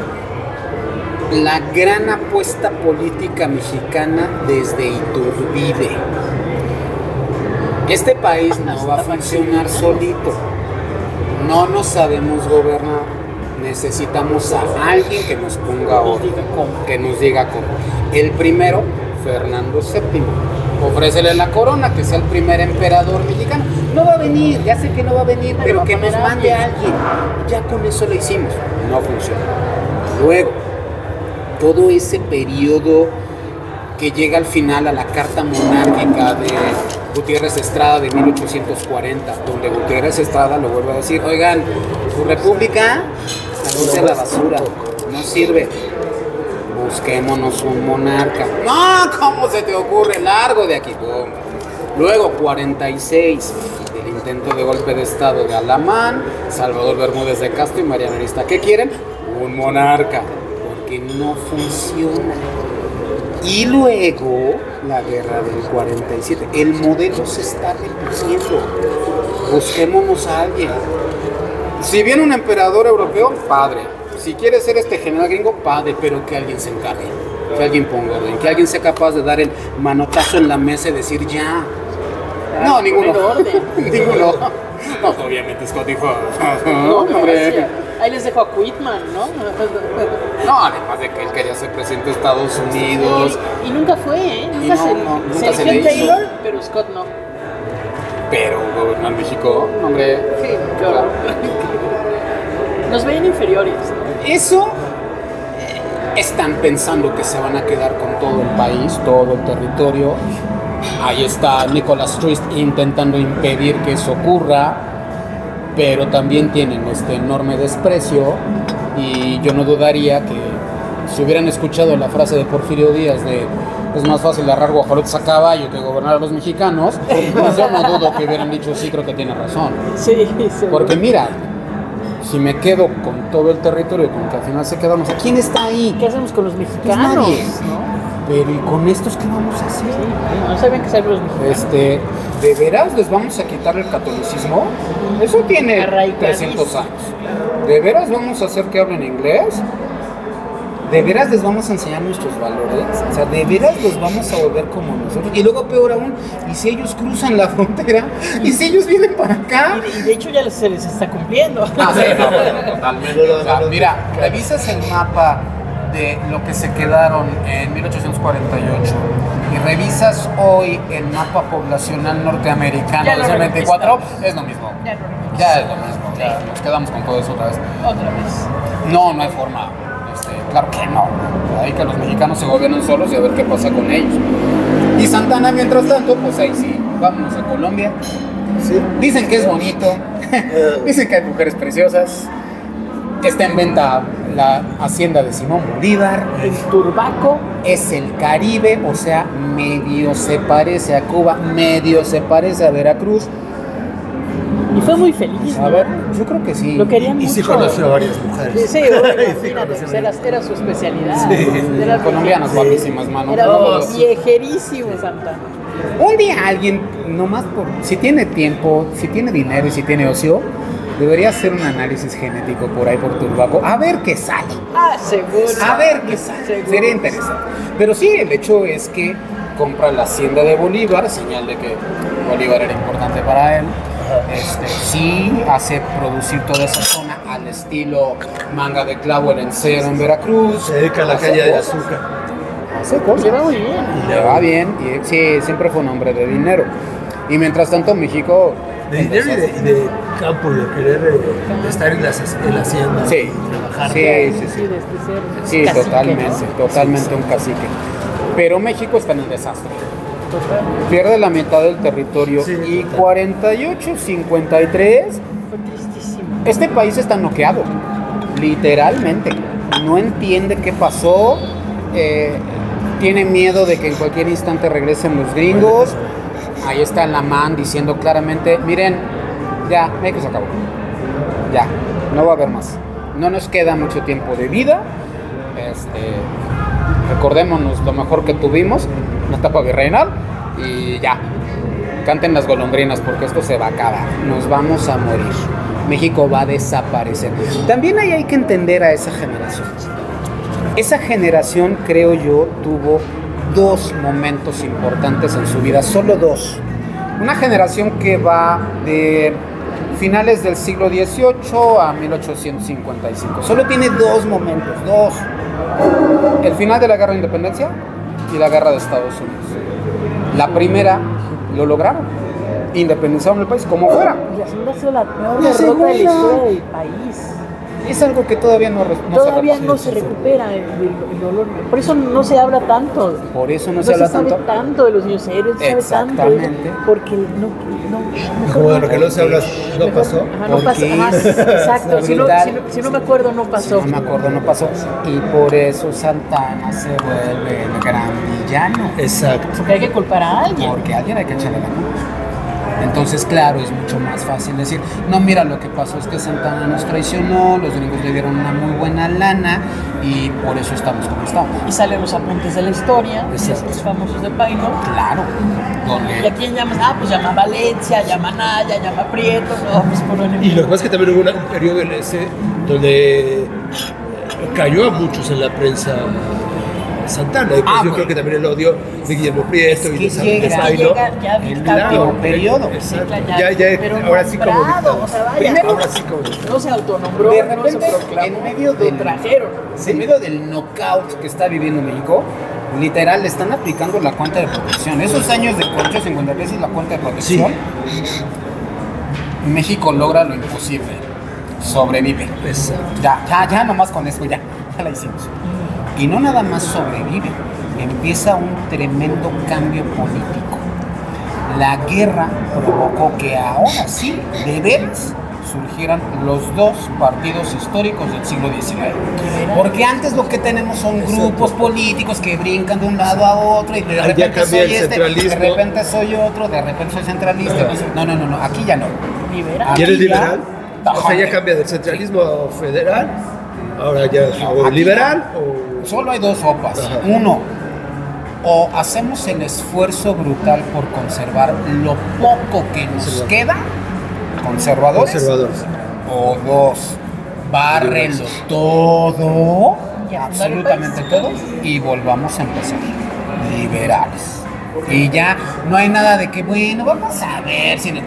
la gran apuesta política mexicana desde Iturbide. Este país no va a funcionar solito. No nos sabemos gobernar. Necesitamos a alguien que nos ponga orden, que nos diga cómo. El primero, Fernando VII. Ofrécele la corona, que sea el primer emperador mexicano. No va a venir, ya sé que no va a venir, pero que nos mande a alguien. Ya con eso lo hicimos. No funciona. Luego, todo ese periodo que llega al final a la Carta Monárquica de Gutiérrez Estrada de 1840, donde Gutiérrez Estrada lo vuelve a decir: oigan, su república salió de la basura, no sirve, busquémonos un monarca. No, ¿cómo se te ocurre? Largo de aquí. ¡Pum! Luego 46, el intento de golpe de estado de Alamán, Salvador Bermúdez de Castro y Mariano Arista. ¿Qué quieren? Un monarca, porque no funciona. Y luego la guerra del 47. El modelo se está repitiendo. Busquémonos a alguien. Si viene un emperador europeo, padre. Si quiere ser este general gringo, padre, pero que alguien se encargue. Que alguien ponga orden. Que alguien sea capaz de dar el manotazo en la mesa y decir ya. No, ninguno. Ninguno. No, obviamente Scott dijo. No, hombre. Ahí les dejo a Whitman, ¿no? No, además de que él quería ser presidente de Estados Unidos. Y nunca fue, ¿eh? Nunca se eligió Taylor, pero Scott no. Pero gobernar México, hombre. Sí, claro. Nos ven inferiores, ¿no? Eso están pensando que se van a quedar con todo el país, todo el territorio. Ahí está Nicholas Trist intentando impedir que eso ocurra, pero también tienen este enorme desprecio, y yo no dudaría que si hubieran escuchado la frase de Porfirio Díaz de es más fácil agarrar guajolotes a caballo que gobernar a los mexicanos, pues yo no dudo que hubieran dicho sí, creo que tiene razón. Sí, porque mira, si me quedo con todo el territorio, con que al final se quedamos, ¿quién está ahí? ¿Qué hacemos con los mexicanos? Nadie. ¿No? Pero ¿y con estos qué vamos a hacer? Sí, no sabían que ser los mexicanos. ¿De veras les vamos a quitar el catolicismo? Eso tiene 300 años. ¿De veras vamos a hacer que hablen inglés? ¿De veras les vamos a enseñar nuestros valores? O sea, ¿de veras los vamos a volver como nosotros? Y luego, peor aún, ¿y si ellos cruzan la frontera? ¿Y si ellos vienen para acá? Y de hecho ya se les está cumpliendo. Ah, sí, no, totalmente. O sea, mira, revisas el mapa de lo que se quedaron en 1848 y revisas hoy el mapa poblacional norteamericano de 2024, es lo mismo. Ya es lo mismo. Ya nos quedamos con todo eso otra vez. No hay forma. Claro que no. Hay que los mexicanos se gobiernan solos y a ver qué pasa con ellos. Y Santana, mientras tanto, pues ahí sí, vámonos a Colombia. Sí. Dicen que es bonito, dicen que hay mujeres preciosas. Está en venta la hacienda de Simón Bolívar. El Turbaco. Es el Caribe, o sea, medio se parece a Cuba, medio se parece a Veracruz. Y fue muy feliz, A ver, yo creo que sí. Lo querían mucho. Y sí conoció a varias mujeres. Sí, imagínate, era su especialidad. Sí. Era colombianas guapísimas, mano. Era viejerísimo Santana. Un día alguien, nomás si tiene tiempo, si tiene dinero y si tiene ocio, debería hacer un análisis genético por ahí por Turbaco, a ver qué sale. Ah, seguro. A ver qué sale. Seguro. Sería interesante. Pero sí, el hecho es que compra la hacienda de Bolívar, señal de que Bolívar era importante para él. Sí hace producir toda esa zona al estilo Manga de Clavo, el Encero en Veracruz. Se dedica a la calle de azúcar. Hace cosas. Le va muy bien. Le va bien, y sí, siempre fue un hombre de dinero. Y mientras tanto México... De dinero y de campo, de querer estar en la hacienda. Sí, trabajar. sí, totalmente un cacique. Pero México está en el desastre. Total. Pierde la mitad del territorio, Sí, y total. 48-53, Fue tristísimo. este país está noqueado, literalmente. No entiende qué pasó, tiene miedo de que en cualquier instante regresen los gringos. Ahí está Lamán diciendo claramente, miren, ya, México se acabó. Ya, no va a haber más. No nos queda mucho tiempo de vida. Recordémonos lo mejor que tuvimos, una etapa virreinal, y ya. Canten las golondrinas porque esto se va a acabar. Nos vamos a morir. México va a desaparecer. También ahí hay que entender a esa generación. Esa generación, creo yo, tuvo dos momentos importantes en su vida, solo dos. Una generación que va de finales del siglo XVIII a 1855. Solo tiene dos momentos, dos. El final de la Guerra de Independencia y la Guerra de Estados Unidos. La primera lo lograron. Independizaron el país como fuera. Y la segunda ha sido la peor derrota de la historia del país. Es algo que todavía no se recupera el dolor. Por eso no se habla tanto. Por eso no se habla sabe tanto de los niños héroes, no se sabe tanto de, porque como de lo que no se habla no pasó. Ajá, no pasó. Exacto. Si no me acuerdo, no pasó. Si no me acuerdo, no pasó. Y por eso Santana se vuelve el gran villano. Exacto. Porque hay que culpar a alguien. Porque a alguien hay que echarle la culpa. Entonces, claro, es mucho más fácil decir, no, mira, lo que pasó es que Santana nos traicionó, los gringos le dieron una muy buena lana y por eso estamos como estamos. Y salen los apuntes de la historia, los famosos de Paino. Claro. ¿Y a quién llamas? Pues llama a Valencia, llama a Naya, llama a Prieto, no, pues por un... Y lo que pasa es que también hubo un periodo en ese donde cayó a muchos en la prensa Santana, y yo creo que también el odio de Guillermo Prieto y de Paino el último periodo. Ahora sí como primero, ahora sí como no se autonombró, de repente, no se proclamó, en medio del trajeron. En medio del knockout que está viviendo México, literal le están aplicando la cuenta de protección. Esos años de 850 veces la cuenta de protección, México logra lo imposible, sobrevive. Ya nomás con eso ya la hicimos. Y no nada más sobrevive, empieza un tremendo cambio político. La guerra provocó que ahora sí, de veras, surgieran los dos partidos históricos del siglo XIX. Porque antes lo que tenemos son grupos políticos que brincan de un lado a otro y de repente soy de repente soy otro, de repente soy centralista. No, aquí ya no. ¿Y eres liberal? O sea, ya cambia del centralismo a federal. Ahora ya o liberal o... Solo hay dos sopas. Uno, o hacemos el esfuerzo brutal por conservar lo poco que nos queda, conservadores. O dos, bárrelo todo, absolutamente todo, y volvamos a empezar. Liberales. Y ya no hay nada de que, bueno, vamos a ver si...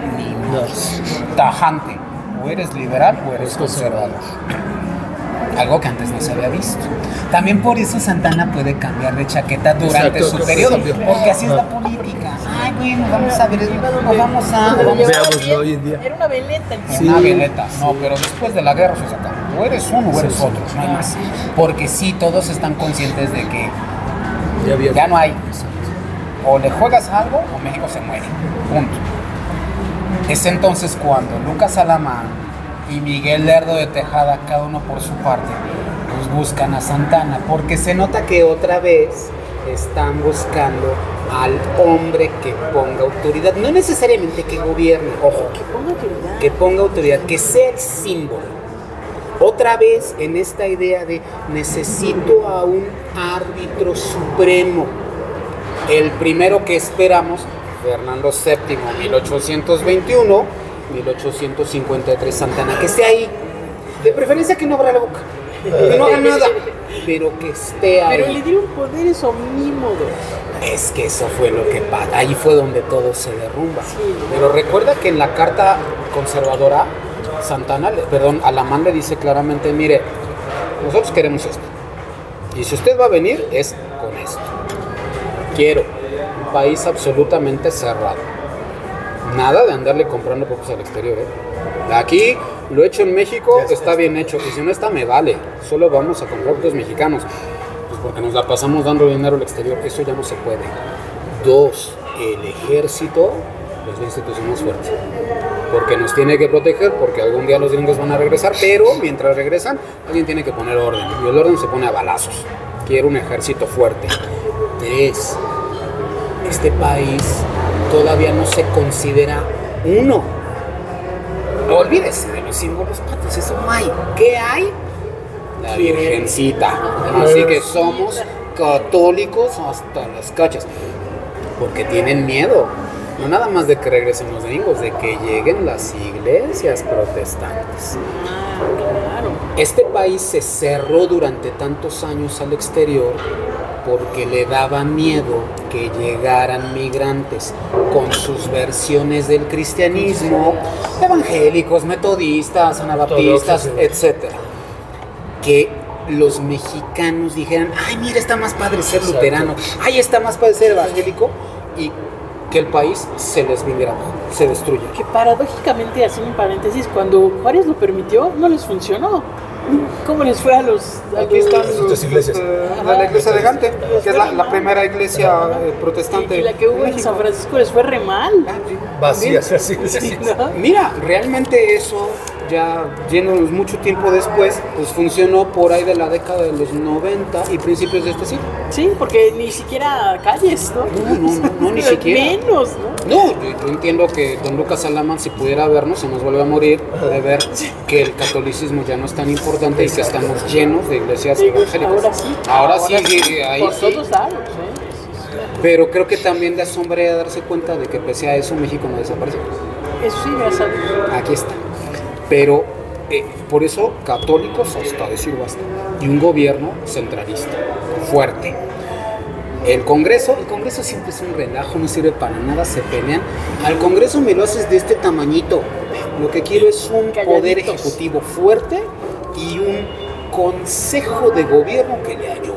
Tajante. O eres liberal o eres conservador. Algo que antes no se había visto. También por eso Santana puede cambiar de chaqueta durante su periodo, porque así es la política. Ay, bueno, vamos a ver, veámoslo hoy en día. Era una veleta. Una veleta, no, pero después de la guerra se saca. O eres uno o eres otro, no hay más. Porque sí, todos están conscientes de que ya no hay. O le juegas algo o México se muere. Punto. Es entonces cuando Lucas Alamán y Miguel Lerdo de Tejada, cada uno por su parte, pues buscan a Santana, porque se nota que otra vez están buscando al hombre que ponga autoridad, no necesariamente que gobierne, ojo, que ponga autoridad, que sea el símbolo. Otra vez en esta idea de necesito a un árbitro supremo. El primero que esperamos, Fernando VII, 1821, 1853, Santana, que esté ahí, de preferencia que no abra la boca, que no haga nada, pero que esté ahí. Pero le dieron poderes omnímodos. Es que eso fue lo que pasa, ahí fue donde todo se derrumba. Pero recuerda que en la carta conservadora, Alamán le dice claramente, mire, nosotros queremos esto, y si usted va a venir, es con esto. Quiero un país absolutamente cerrado. Nada de andarle comprando productos al exterior, Aquí lo hecho en México está bien hecho, y si no está me vale, solo vamos a comprar productos mexicanos, pues porque nos la pasamos dando dinero al exterior, eso ya no se puede. Dos, el ejército es la institución más fuerte, porque nos tiene que proteger, porque algún día los gringos van a regresar, pero mientras regresan, alguien tiene que poner orden, y el orden se pone a balazos. Quiero un ejército fuerte. Tres, este país todavía no se considera uno. Olvídese de los símbolos patrios, eso no hay. ¿Qué hay? La Virgencita. Así que somos católicos hasta las cachas, porque tienen miedo, no nada más de que regresen los gringos, de que lleguen las iglesias protestantes. Claro. Este país se cerró durante tantos años al exterior porque le daba miedo que llegaran migrantes con sus versiones del cristianismo, evangélicos, metodistas, anabaptistas, etcétera. Que los mexicanos dijeran, ay, mira, está más padre ser luterano, ay, está más padre ser evangélico, y que el país se les viniera abajo, se destruya. Que paradójicamente, haciendo un paréntesis, cuando Juárez lo permitió, no les funcionó. ¿Cómo les fue a los...? Aquí están otras iglesias. de la iglesia de Gante, que es la primera iglesia protestante. Y la que hubo en San Francisco les fue re mal. Vacías, así. ¿No? Mira, realmente eso, ya yéndonos mucho tiempo después, pues funcionó por ahí de la década de los 90 y principios de este siglo. Sí, porque ni siquiera calles, ¿no? No, ni siquiera. Menos, ¿no? No, yo entiendo que don Lucas Alamán, si pudiera vernos, se nos vuelve a morir de ver que el catolicismo ya no es tan importante y que estamos llenos de iglesias evangélicas. Ahora sí, ahí por sí. todos lados, ¿eh? Pero creo que también da asombra darse cuenta de que pese a eso México no desapareció. Eso sí, me ha salido. Aquí está. Pero por eso católicos hasta decir basta. Y un gobierno centralista, fuerte. El Congreso siempre es un relajo, no sirve para nada, se pelean. Al Congreso me lo haces de este tamañito. Lo que quiero es un poder ejecutivo fuerte y un consejo de gobierno que le ayude.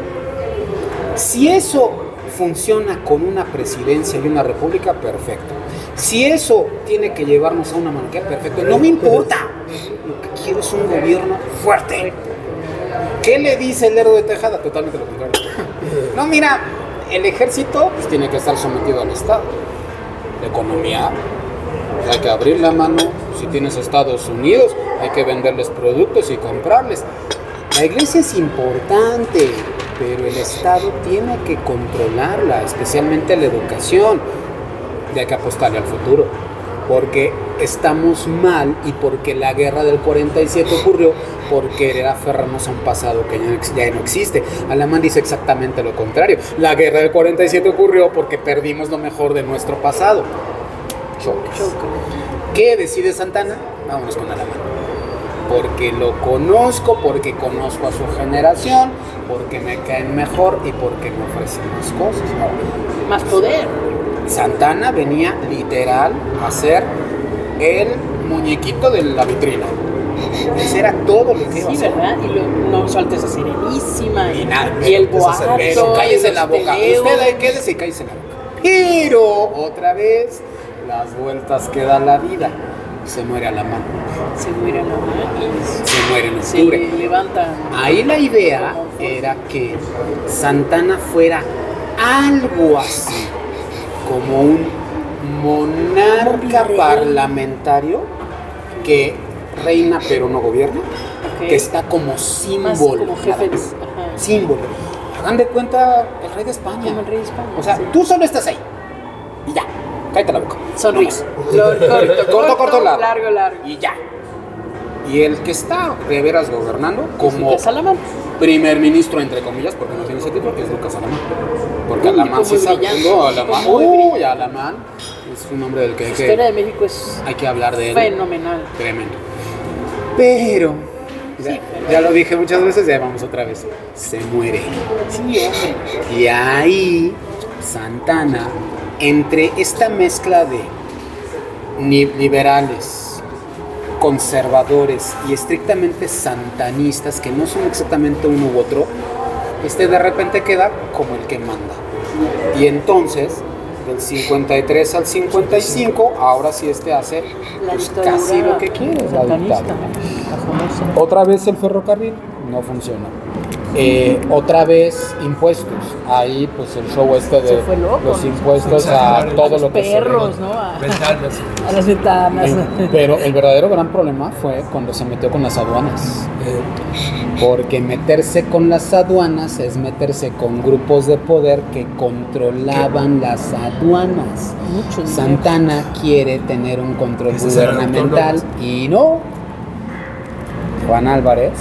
Si eso funciona con una presidencia y una república, perfecto. Si eso tiene que llevarnos a una monarquía, perfecto. No me importa. Lo que quiero es un gobierno fuerte. ¿Qué le dice el Lerdo de Tejada? Totalmente lo contrario. No, mira, el ejército pues, tiene que estar sometido al Estado. La economía, hay que abrir la mano. Si tienes Estados Unidos, hay que venderles productos y comprarles. La iglesia es importante, pero el Estado tiene que controlarla, especialmente la educación. Y hay que apostarle al futuro, porque estamos mal y porque la guerra del 47 ocurrió por querer aferrarnos a un pasado que ya no existe. Alamán dice exactamente lo contrario. La guerra del 47 ocurrió porque perdimos lo mejor de nuestro pasado. Choques. ¿Qué decide Santana? Vámonos con Alamán. Porque lo conozco, porque conozco a su generación, porque me caen mejor y porque me ofrecen más cosas. No. Más poder. Santana venía literal a ser el muñequito de la vitrina. Ese era todo lo que iba a hacer. ¿Verdad? Y no, su Alteza Serenísima. Y nada. Y el boato. Pero cállese la boca. Usted ahí quédese y cállese la boca. Pero otra vez, las vueltas que da la vida. Se muere Alamán. Se muere Alamán y se muere en octubre. Se levanta. Ahí la idea era que Santana fuera algo así, como un monarca parlamentario que reina pero no gobierna, que está como símbolo. Como jefe. Símbolo. Hagan de cuenta el rey de España. Como el rey de España. O sea, sí. Tú solo estás ahí. Y ya. Cállate la boca. Sonrisa. Corto, largo. Y ya. Y el que está de veras gobernando como Lucas Alamán. primer ministro, entre comillas, porque no tiene ese título, es Lucas Alamán. Porque Alamán sí sabe. No, Alamán. Alamán es un hombre del que la historia de México es hay que hablar de él. Fenomenal. Tremendo. Pero, ya lo dije muchas veces, ya vamos otra vez. Se muere. Sí, hombre. Y ahí, Santana, entre esta mezcla de liberales, conservadores y estrictamente santanistas, que no son exactamente uno u otro, de repente queda como el que manda. Y entonces, del 53 al 55, ahora sí hace pues, casi lo que quiere. Otra vez el ferrocarril no funciona. Otra vez impuestos. Ahí pues el show de los impuestos a todo lo que perros, ¿no? A las ventanas. Pero el verdadero gran problema fue cuando se metió con las aduanas. Porque meterse con las aduanas es meterse con grupos de poder que controlaban las aduanas. Santana quiere tener un control gubernamental y no. Juan Álvarez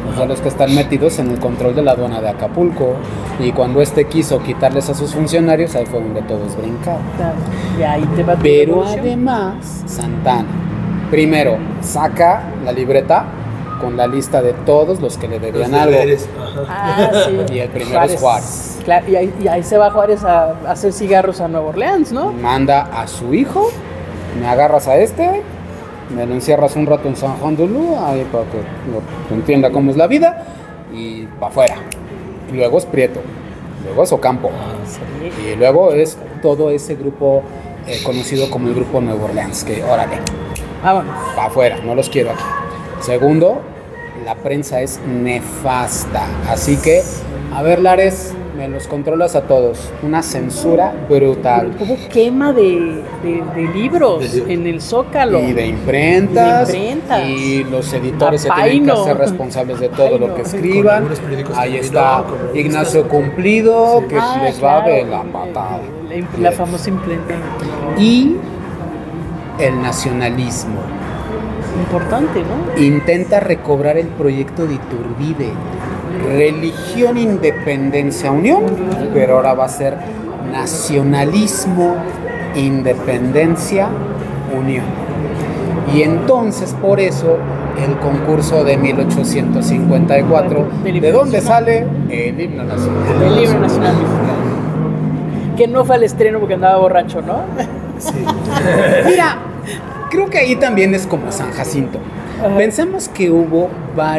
de los que están metidos en el control de la aduana de Acapulco. Y cuando quiso quitarles a sus funcionarios, ahí fue donde todos brincaron. Claro. Y ahí te va tu Pero revolución. además, Santana, primero, saca la libreta con la lista de todos los que le debían Los algo. deberes, ajá. Ah, sí. Y el primero es Juárez. Claro, y ahí se va Juárez a hacer cigarros a Nueva Orleans, ¿no? Manda a su hijo, me agarras a me lo encierras un rato en San Juan de Ulúa, ahí para que lo entienda cómo es la vida, y para afuera. Y luego es Prieto, luego es Ocampo, Sí. y luego es todo ese grupo conocido como el Grupo Nueva Orleans, que órale, Vámonos. para afuera, no los quiero aquí. Segundo, la prensa es nefasta, así que, a ver, Lares, me los controlas a todos, una censura brutal. Hubo quema de libros De libros. en el Zócalo. Y de imprentas, Y de imprentas. y los editores se Papaino. tienen que hacer responsables de todo Papaino. lo que Con escriban. algunos periódicos Ahí también, está ¿no? Con revistas. Ignacio Cumplido, que Ah, les va claro. de la patada. La famosa imprenta. Y el nacionalismo. Importante, ¿no? Intenta recobrar el proyecto de Iturbide. Religión, independencia, unión, pero ahora va a ser nacionalismo, independencia, unión. Y entonces, por eso, el concurso de 1854, ¿de dónde sale? El himno nacional. El libro nacional mexicano. Que no fue al estreno porque andaba borracho, ¿no? Mira, creo que ahí también es como San Jacinto. Ajá. Pensemos que hubo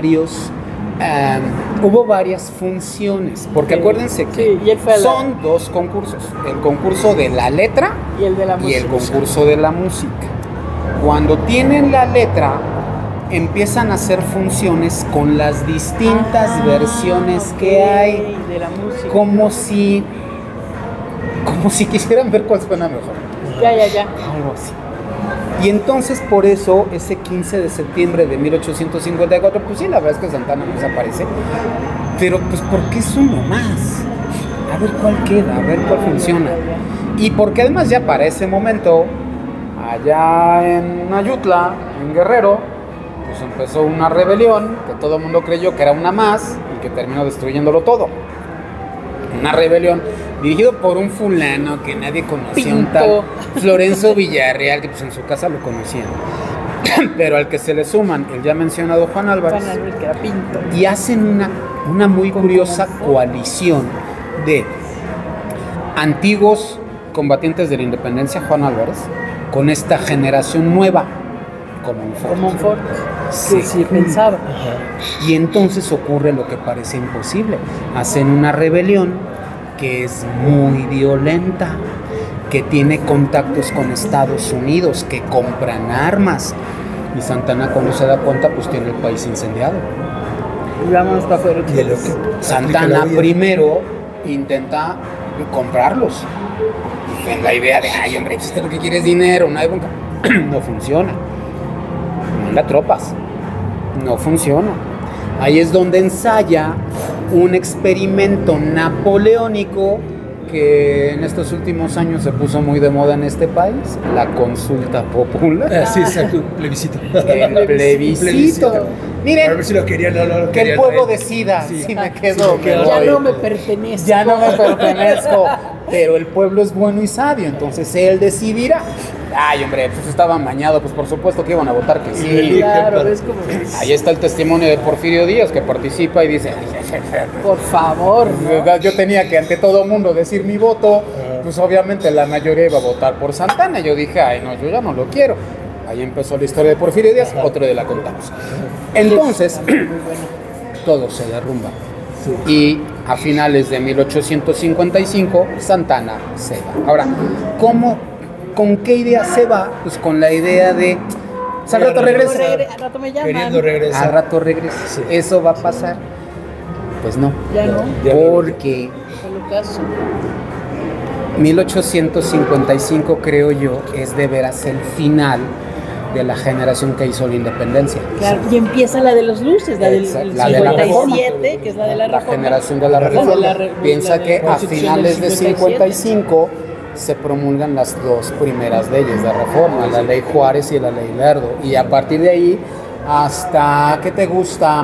varias funciones, porque Sí. acuérdense que Sí, y él fue a la- son dos concursos, el concurso de la letra Y el de la y música. el concurso de la música. Cuando tienen la letra, empiezan a hacer funciones con las distintas versiones que hay, De la música. como si quisieran ver cuál suena mejor. Ya. Algo así. Y entonces por eso ese 15 de septiembre de 1854, pues sí, la verdad es que Santana no se aparece, pero pues porque es uno más. A ver cuál queda, a ver cuál funciona. Y porque además ya para ese momento, allá en Ayutla, en Guerrero, pues empezó una rebelión que todo el mundo creyó que era una más y que terminó destruyéndolo todo. Una rebelión dirigido por un fulano que nadie conocía, un tal Pinto. Florencio Villarreal, que pues en su casa lo conocían. Pero al que se le suman el ya mencionado Juan Álvarez, Juan Álvarez, que era pinto. y hacen una muy curiosa coalición de antiguos combatientes de la independencia, Juan Álvarez, con esta generación nueva, como un Como Monfort. Sí. Que sí pensaba. Y entonces ocurre lo que parece imposible. Hacen una rebelión que es muy violenta, que tiene contactos con Estados Unidos, que compran armas. Y Santana, cuando se da cuenta, pues tiene el país incendiado. Y vámonos para afuera. Y de lo que Santana primero intenta comprarlos. En la idea de, ay, hombre, pues lo que quiere es dinero, no hay bronca. No funciona. Manda tropas. No funciona. Ahí es donde ensaya un experimento napoleónico que en estos últimos años se puso muy de moda en este país, la consulta popular. Ah, sí, exacto, plebiscito. El plebiscito. A Miren, ver si lo querían, no lo que el querían pueblo traer. decida Sí. si me quedo o me Ya voy. no me pertenece. Ya no me pertenezco, pero el pueblo es bueno y sabio, entonces él decidirá. Ay, hombre, pues estaba mañado, pues por supuesto que iban a votar que sí. Claro, es como. Ahí está el testimonio de Porfirio Díaz, que participa y dice, Por favor. yo tenía que ante todo mundo decir mi voto, pues obviamente la mayoría iba a votar por Santana. Yo dije, ay no, yo ya no lo quiero. Ahí empezó la historia de Porfirio Díaz, otro día la contamos. Entonces, todo se derrumba. Y a finales de 1855, Santana se va. Ahora, ¿con qué idea se va? Pues con la idea de, pues, al rato regresa. Al rato me llaman. Queriendo regresar. Al rato regresa. Sí. ¿Eso va a pasar? Pues no. Ya no. Porque Fue lo caso. 1855, creo yo, es de veras el final de la generación que hizo la independencia. Claro, y empieza la de los luces, la del Exacto, el la de la 57, que es la de la La reforma. generación de la La reforma. de la re- Piensa la que a Constitución finales del de 55 se promulgan las dos primeras leyes de reforma, la ley Juárez y la ley Lerdo. Y a partir de ahí hasta, ¿qué te gusta?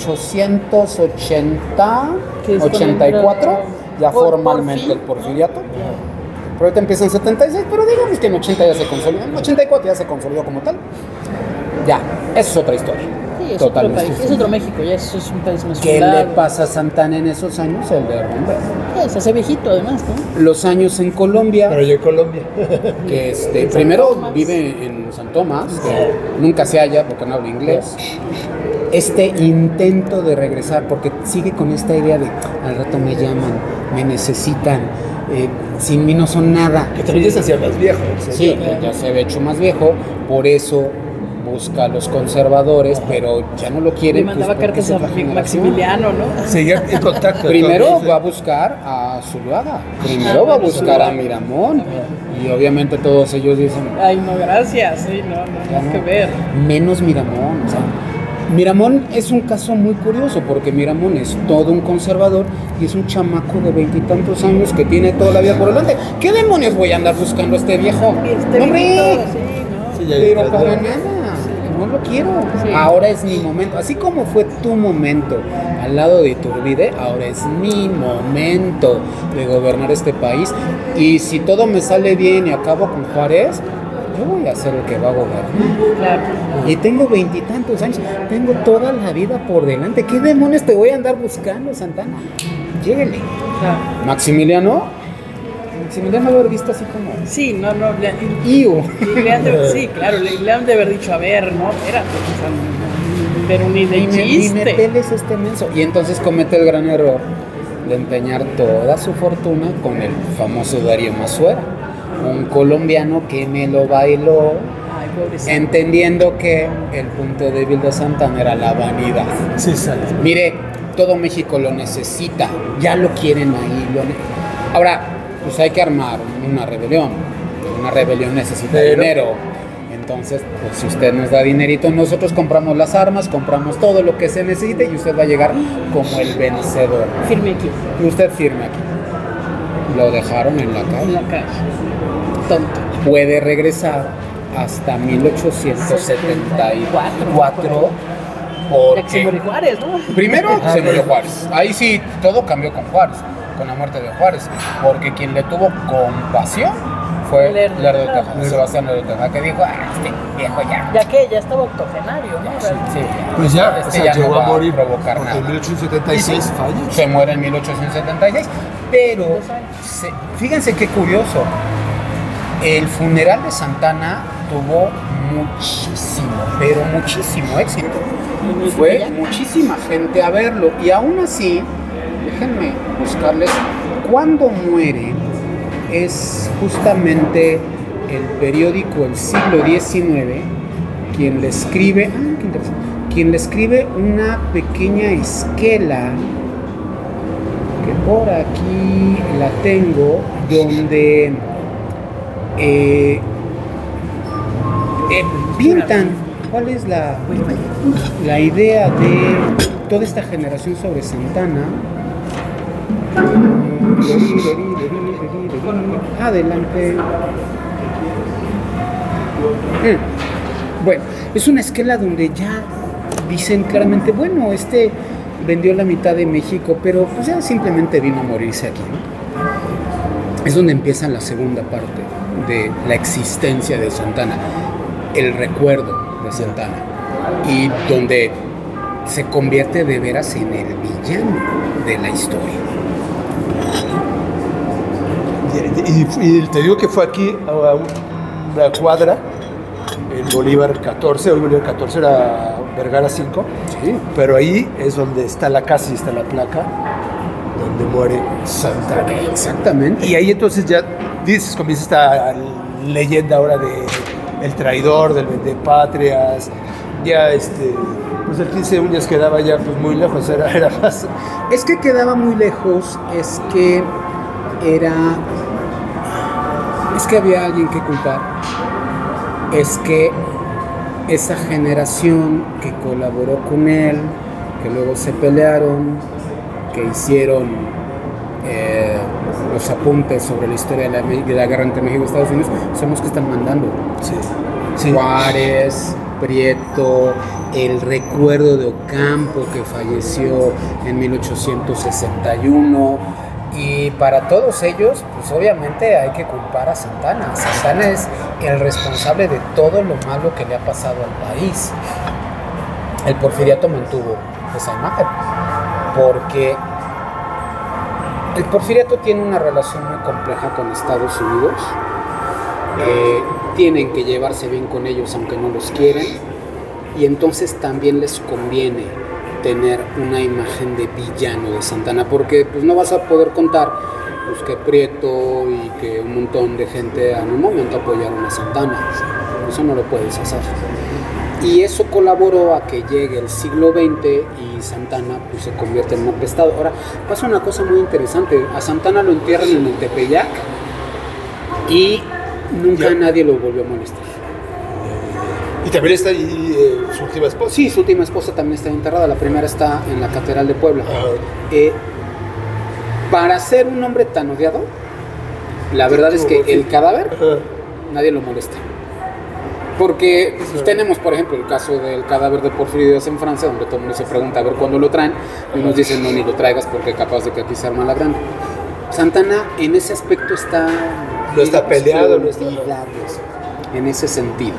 1880, Que es 84, ya por formalmente fin. el porfiriato. Pero ahorita empieza en 76, pero digamos que en 80 ya se consolidó, en 84 ya se consolidó como tal. Ya, eso es otra historia. Sí, es otro Totalmente. país, es otro México, ya es un país más ¿Qué le poblado. pasa a Santana en esos años? El derrumbe. Se hace viejito además, ¿no? Los años en Colombia, Pero yo en Colombia. que primero vive en San Tomás, que nunca se halla porque no habla inglés. Este intento de regresar, porque sigue con esta idea de al rato me llaman, me necesitan, sin mí no son nada. Que también ya se hacía más viejo. Sí, ya se había hecho más viejo, por eso busca a los conservadores, pero ya no lo Le quieren. mandaba pues, porque cartas es a otra generación. Maximiliano, ¿no? Seguía en contacto. Primero entonces, va a buscar a Zuluaga, primero va a buscar a Miramón, y obviamente todos ellos dicen, Ay, no, gracias, sí, no, nada que ver. menos Miramón. O sea, Miramón es un caso muy curioso porque Miramón es todo un conservador y es un chamaco de 20 y tantos años que tiene toda la vida por delante. ¿Qué demonios voy a andar buscando a este viejo? Este ¡Hombre! viejito, sí, sí, ya- Pero ya- para nada, no lo quiero. Sí. Ahora es mi momento. Así como fue tu momento al lado de Iturbide, ahora es mi momento de gobernar este país. Y si todo me sale bien y acabo con Juárez, yo voy a ser el que va a gobernar. ¿no? Claro. Y tengo 20 y tantos años, tengo toda la vida por delante. ¿Qué demonios te voy a andar buscando, Santana? Lléguele. Claro. Maximiliano lo haber visto así como... Sí, no, ¡Iu! sí, claro, le han de haber dicho, a ver, no, espérate, o sea, pero ni de Ni me chiste. peles este menso. Y entonces comete el gran error de empeñar toda su fortuna con el famoso Darío Masuera, un colombiano que me lo bailó, Ay, pobrecito. entendiendo que el punto débil de Santana era la vanidad. Sí, exacto. Mire, todo México lo necesita, ya lo quieren ahí. Ahora, pues hay que armar una rebelión. Una rebelión necesita dinero. Entonces, pues si usted nos da dinerito, nosotros compramos las armas, compramos todo lo que se necesite y usted va a llegar como el vencedor. Firme aquí, Y usted firme aquí. Lo dejaron en la en calle. la calle. Tonto. Puede regresar hasta 1874 Ya que se murió porque Juárez, ¿no? primero se murió Juárez. Ahí sí todo cambió con Juárez, con la muerte de Juárez, porque quien le tuvo compasión fue Lerdo. Lerdo de Tejada, Sebastián Lerdo de Tejada, que dijo, este viejo ya. Ya que ya estaba octogenario, ¿no? Sí, Pues ya, este o sea, ya no llegó va a morir provocar porque nada. en 1876 falló. Se muere en 1876, pero fíjense qué curioso. El funeral de Santana tuvo muchísimo, pero muchísimo éxito. Fue muchísima gente a verlo y aún así, déjenme buscarles, cuando muere es justamente el periódico El Siglo XIX quien le escribe, qué interesante, quien le escribe una pequeña esquela que por aquí la tengo, donde pintan cuál es la idea de toda esta generación sobre Santana. Adelante. Bueno, es una esquela donde ya dicen claramente, bueno, vendió la mitad de México, pero pues ya simplemente vino a morirse aquí, ¿no? Es donde empieza la segunda parte de la existencia de Santana, el recuerdo de Santana, y donde se convierte de veras en el villano de la historia. Y te digo que fue aquí a una cuadra, en Bolívar 14, hoy Bolívar 14 era Vergara 5, Sí. pero ahí es donde está la casa y está la placa donde muere Santana. Exactamente. Y ahí entonces ya dices, comienza esta leyenda ahora de el traidor, del vendepatrias, ya pues el 15 de uñas quedaba ya pues muy lejos, era más... Es que quedaba muy lejos, es que había alguien que culpar, es que esa generación que colaboró con él, que luego se pelearon, que hicieron los apuntes sobre la historia de la guerra entre México y Estados Unidos, son los que están mandando. Sí, sí. Juárez, Prieto, el recuerdo de Ocampo, que falleció en 1861, y para todos ellos, pues obviamente hay que culpar a Santana. Santana es el responsable de todo lo malo que le ha pasado al país. El porfiriato mantuvo esa imagen, porque el porfiriato tiene una relación muy compleja con Estados Unidos. Tienen que llevarse bien con ellos aunque no los quieren, y entonces también les conviene tener una imagen de villano de Santana, porque pues no vas a poder contar pues que Prieto y que un montón de gente en un momento apoyaron a Santana. Eso no lo puedes hacer, y eso colaboró a que llegue el siglo XX y Santana pues se convierte en un apestado. Ahora pasa una cosa muy interesante: a Santana lo entierran en el Tepeyac y nunca nadie lo volvió a molestar. Y también está ahí su última esposa. Sí, su última esposa también está enterrada. La primera está en la Catedral de Puebla. Para ser un hombre tan odiado, la verdad es que el cadáver nadie lo molesta. Porque pues, tenemos, por ejemplo, el caso del cadáver de Porfirio Díaz en Francia, donde todo el mundo se pregunta a ver cuándo lo traen, y unos dicen no, ni lo traigas porque capaz de que aquí se arma la grande. Santana en ese aspecto está... No está peleado, no está... en ese sentido.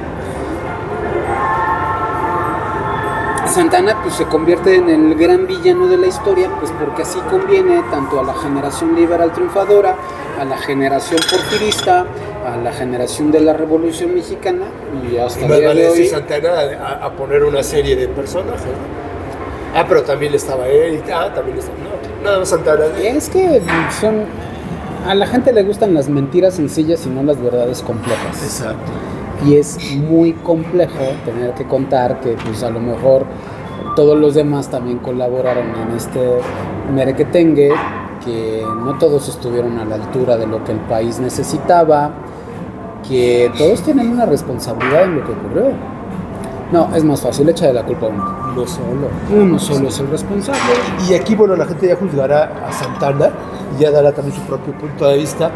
Santana pues se convierte en el gran villano de la historia, pues porque así conviene tanto a la generación liberal triunfadora, a la generación porfirista, a la generación de la Revolución Mexicana, y hasta el día de hoy Santana a poner una serie de personajes, ¿no? Pero también estaba él, también estaba... No, nada más Santana. Es que son... A la gente le gustan las mentiras sencillas y no las verdades complejas. Exacto. Y es muy complejo tener que contar que pues a lo mejor todos los demás también colaboraron en este merequetengue, que no todos estuvieron a la altura de lo que el país necesitaba, que todos tienen una responsabilidad en lo que ocurrió. No, es más fácil, échale la culpa a uno. Uno solo es el responsable. Y aquí, bueno, la gente ya juzgará a Santana y ya dará también su propio punto de vista,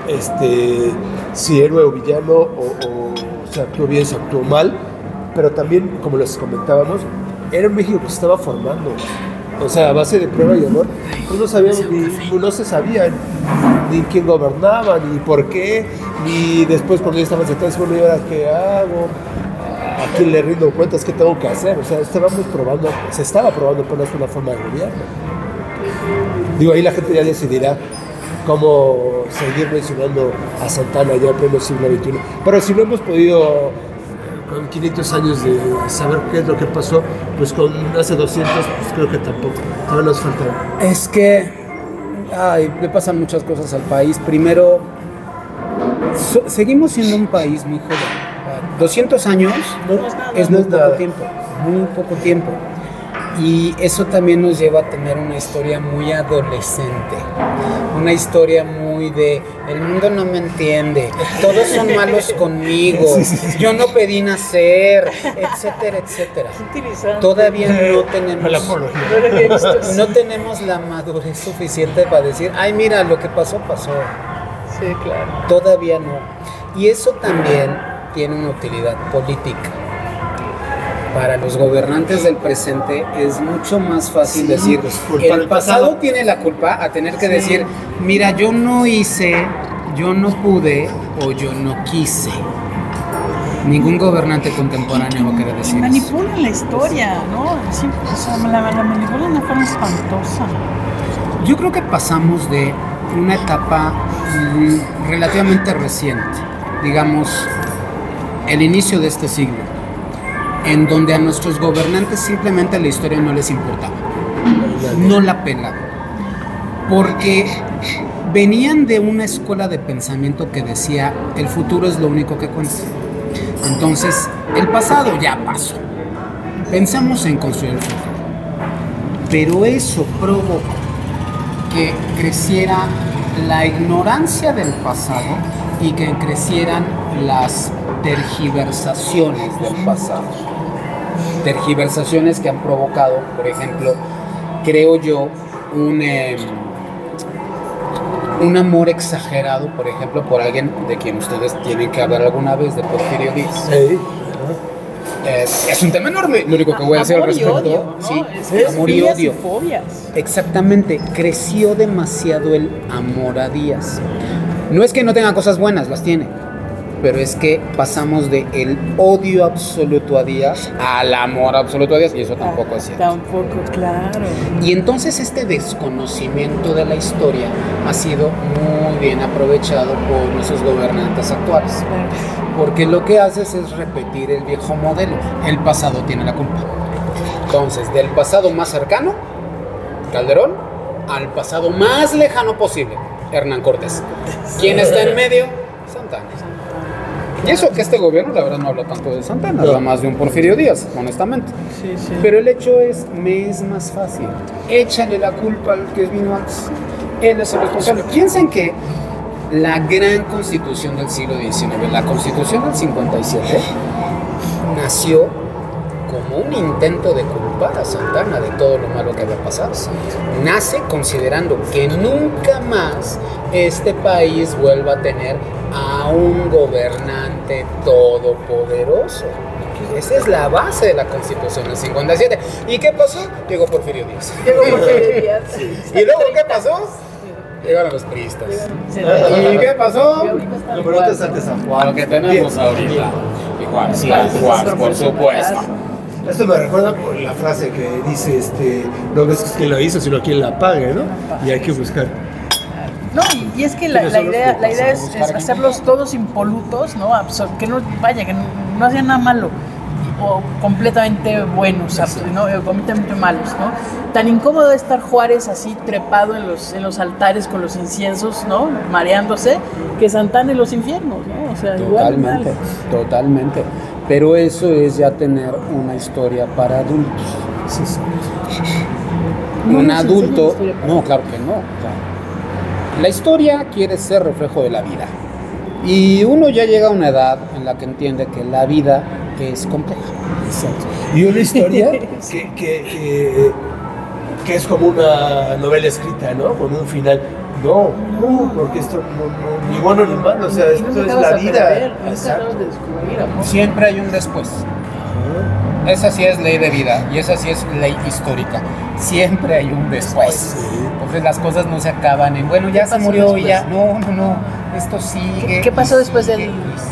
si héroe o villano, o se actuó bien, se actuó mal, pero también, como les comentábamos, era un México que se estaba formando, o sea, a base de prueba y error. No se sabía ni quién gobernaba, ni por qué, ni después cuando ya estaban sentados, bueno, ¿y ahora qué hago? ¿A quién le rindo cuentas? ¿Qué tengo que hacer? O sea, se estaba probando apenas una forma de gobierno. Digo, ahí la gente ya decidirá cómo seguir mencionando a Santana ya en pleno siglo XXI. Pero si no hemos podido, con 500 años de saber qué es lo que pasó, pues con hace 200, pues creo que tampoco. Todavía nos falta. Es que le pasan muchas cosas al país. Primero, seguimos siendo un país muy joven. 200 años es muy poco tiempo. Y eso también nos lleva a tener una historia muy adolescente, una historia muy de el mundo no me entiende, todos son malos conmigo, yo no pedí nacer, etcétera, etcétera. Todavía no tenemos la madurez suficiente para decir, ay, mira, lo que pasó, pasó. Sí, claro. Todavía no. Y eso también tiene una utilidad política. Para los gobernantes del presente es mucho más fácil decir, el pasado tiene la culpa, a tener que decir, mira, yo no hice, yo no pude o yo no quise. Ningún gobernante contemporáneo va a querer decir manipulan la historia, ¿no? Sí, o sea, la manipulan de una forma espantosa. Yo creo que pasamos de una etapa relativamente reciente, digamos, el inicio de este siglo, en donde a nuestros gobernantes simplemente la historia no les importaba, no la pelaban, porque venían de una escuela de pensamiento que decía el futuro es lo único que cuenta. Entonces, el pasado ya pasó, pensamos en construir el futuro, pero eso provocó que creciera la ignorancia del pasado y que crecieran las tergiversaciones del pasado. Tergiversaciones que han provocado, por ejemplo, creo yo, un amor exagerado, por ejemplo, por alguien de quien ustedes tienen que hablar alguna vez, de Porfirio Díaz. Sí. Es un tema enorme. Lo único que voy a decir al Amor y respecto, odio, ¿no? sí, Es amor y filias odio. fobias. Exactamente, creció demasiado el amor a Díaz. No es que no tenga cosas buenas, las tiene, pero es que pasamos de el odio absoluto a Díaz al amor absoluto a Díaz, y eso tampoco es cierto. Tampoco, claro. Y entonces este desconocimiento de la historia ha sido muy bien aprovechado por nuestros gobernantes actuales. Porque lo que haces es repetir el viejo modelo. El pasado tiene la culpa. Entonces, del pasado más cercano, Calderón, al pasado más lejano posible, Hernán Cortés. ¿Quién está en medio? Santana. Y eso que este gobierno, la verdad, no habla tanto de Santana, habla más de un Porfirio Díaz, honestamente. Sí, sí. Pero el hecho es, me es más fácil. Échale la culpa al que vino antes. Él es el responsable. Piensen que la gran constitución del siglo XIX, la constitución del 57, nació como un intento de culpar a Santana de todo lo malo que había pasado. Nace considerando que nunca más este país vuelva a tener a un gobernante todopoderoso. Esa es la base de la Constitución del 57. ¿Y qué pasó? Llegó Porfirio Díaz. ¿Y luego qué pasó? Llegaron los priistas. ¿Y qué pasó? No, pero antes de San Juan. Lo que tenemos ahorita. Igual, sí, igual, por supuesto. Esto me recuerda por la frase que dice, no ves quién lo hizo, sino quién la pague, ¿no? Y hay que buscar. No, y es que la idea es hacerlos todos impolutos, ¿no? Que no, vaya, que no hacían nada malo. O completamente buenos, ¿no? Completamente malos, ¿no? Tan incómodo es estar Juárez así trepado en los altares con los inciensos, ¿no? Mareándose, que Santana en los infiernos, ¿no? O sea, totalmente, igual. totalmente. Pero eso es ya tener una historia para adultos. Sí, sí. Un adulto, no, claro que no. La historia quiere ser reflejo de la vida. Y uno ya llega a una edad en la que entiende que la vida es compleja. Exacto. Y una historia que es como una novela escrita, ¿no? Con un final. No, porque esto no, ni bueno ni malo, o sea, esto es la vida. Exacto. Siempre hay un después. Esa sí es ley de vida y esa sí es ley histórica. Siempre hay un después. Entonces las cosas no se acaban en, bueno, ya se murió y ya. No. Esto sigue. ¿Qué pasó después del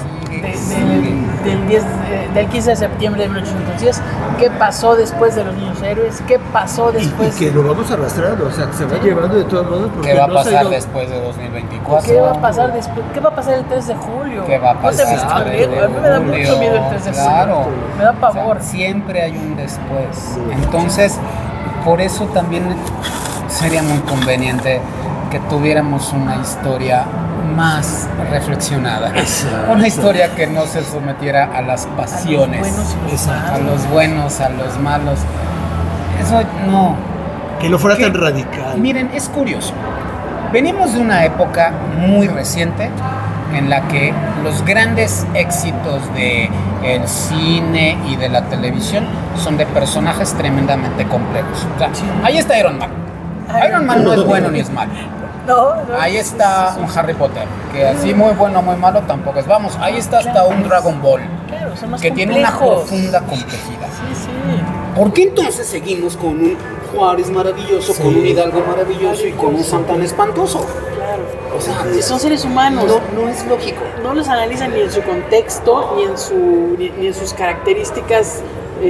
15 de septiembre de 1810? ¿Qué pasó después de los niños héroes? ¿Qué pasó después? Y que lo vamos arrastrando, o sea, que se va llevando de todos modos. ¿Qué va a pasar después de 2024? ¿Qué va a pasar después? ¿Qué va a pasar el 3 de julio? ¿Qué va a pasar? A mí me da mucho miedo el 3 de julio. Claro. Me da pavor. O sea, siempre hay un después. Entonces, por eso también sería muy conveniente que tuviéramos una historia más reflexionada. Una historia que no se sometiera a las pasiones, a los buenos, a los malos. Eso no. Que no fuera tan radical. Miren, es curioso. Venimos de una época muy reciente en la que los grandes éxitos del cine y de la televisión son de personajes tremendamente complejos. O sea, ahí está Iron Man. Iron Man no es bueno ni es malo. Ahí está un Harry Potter, que así muy bueno, muy malo tampoco es. Vamos, ahí está hasta un Dragon Ball, que tiene una profunda complejidad. ¿Por qué entonces seguimos con un Juárez maravilloso, con un Hidalgo maravilloso y con un Santana espantoso? Claro. O sea, son seres humanos. No es lógico. No los analizan ni en su contexto, ni en sus características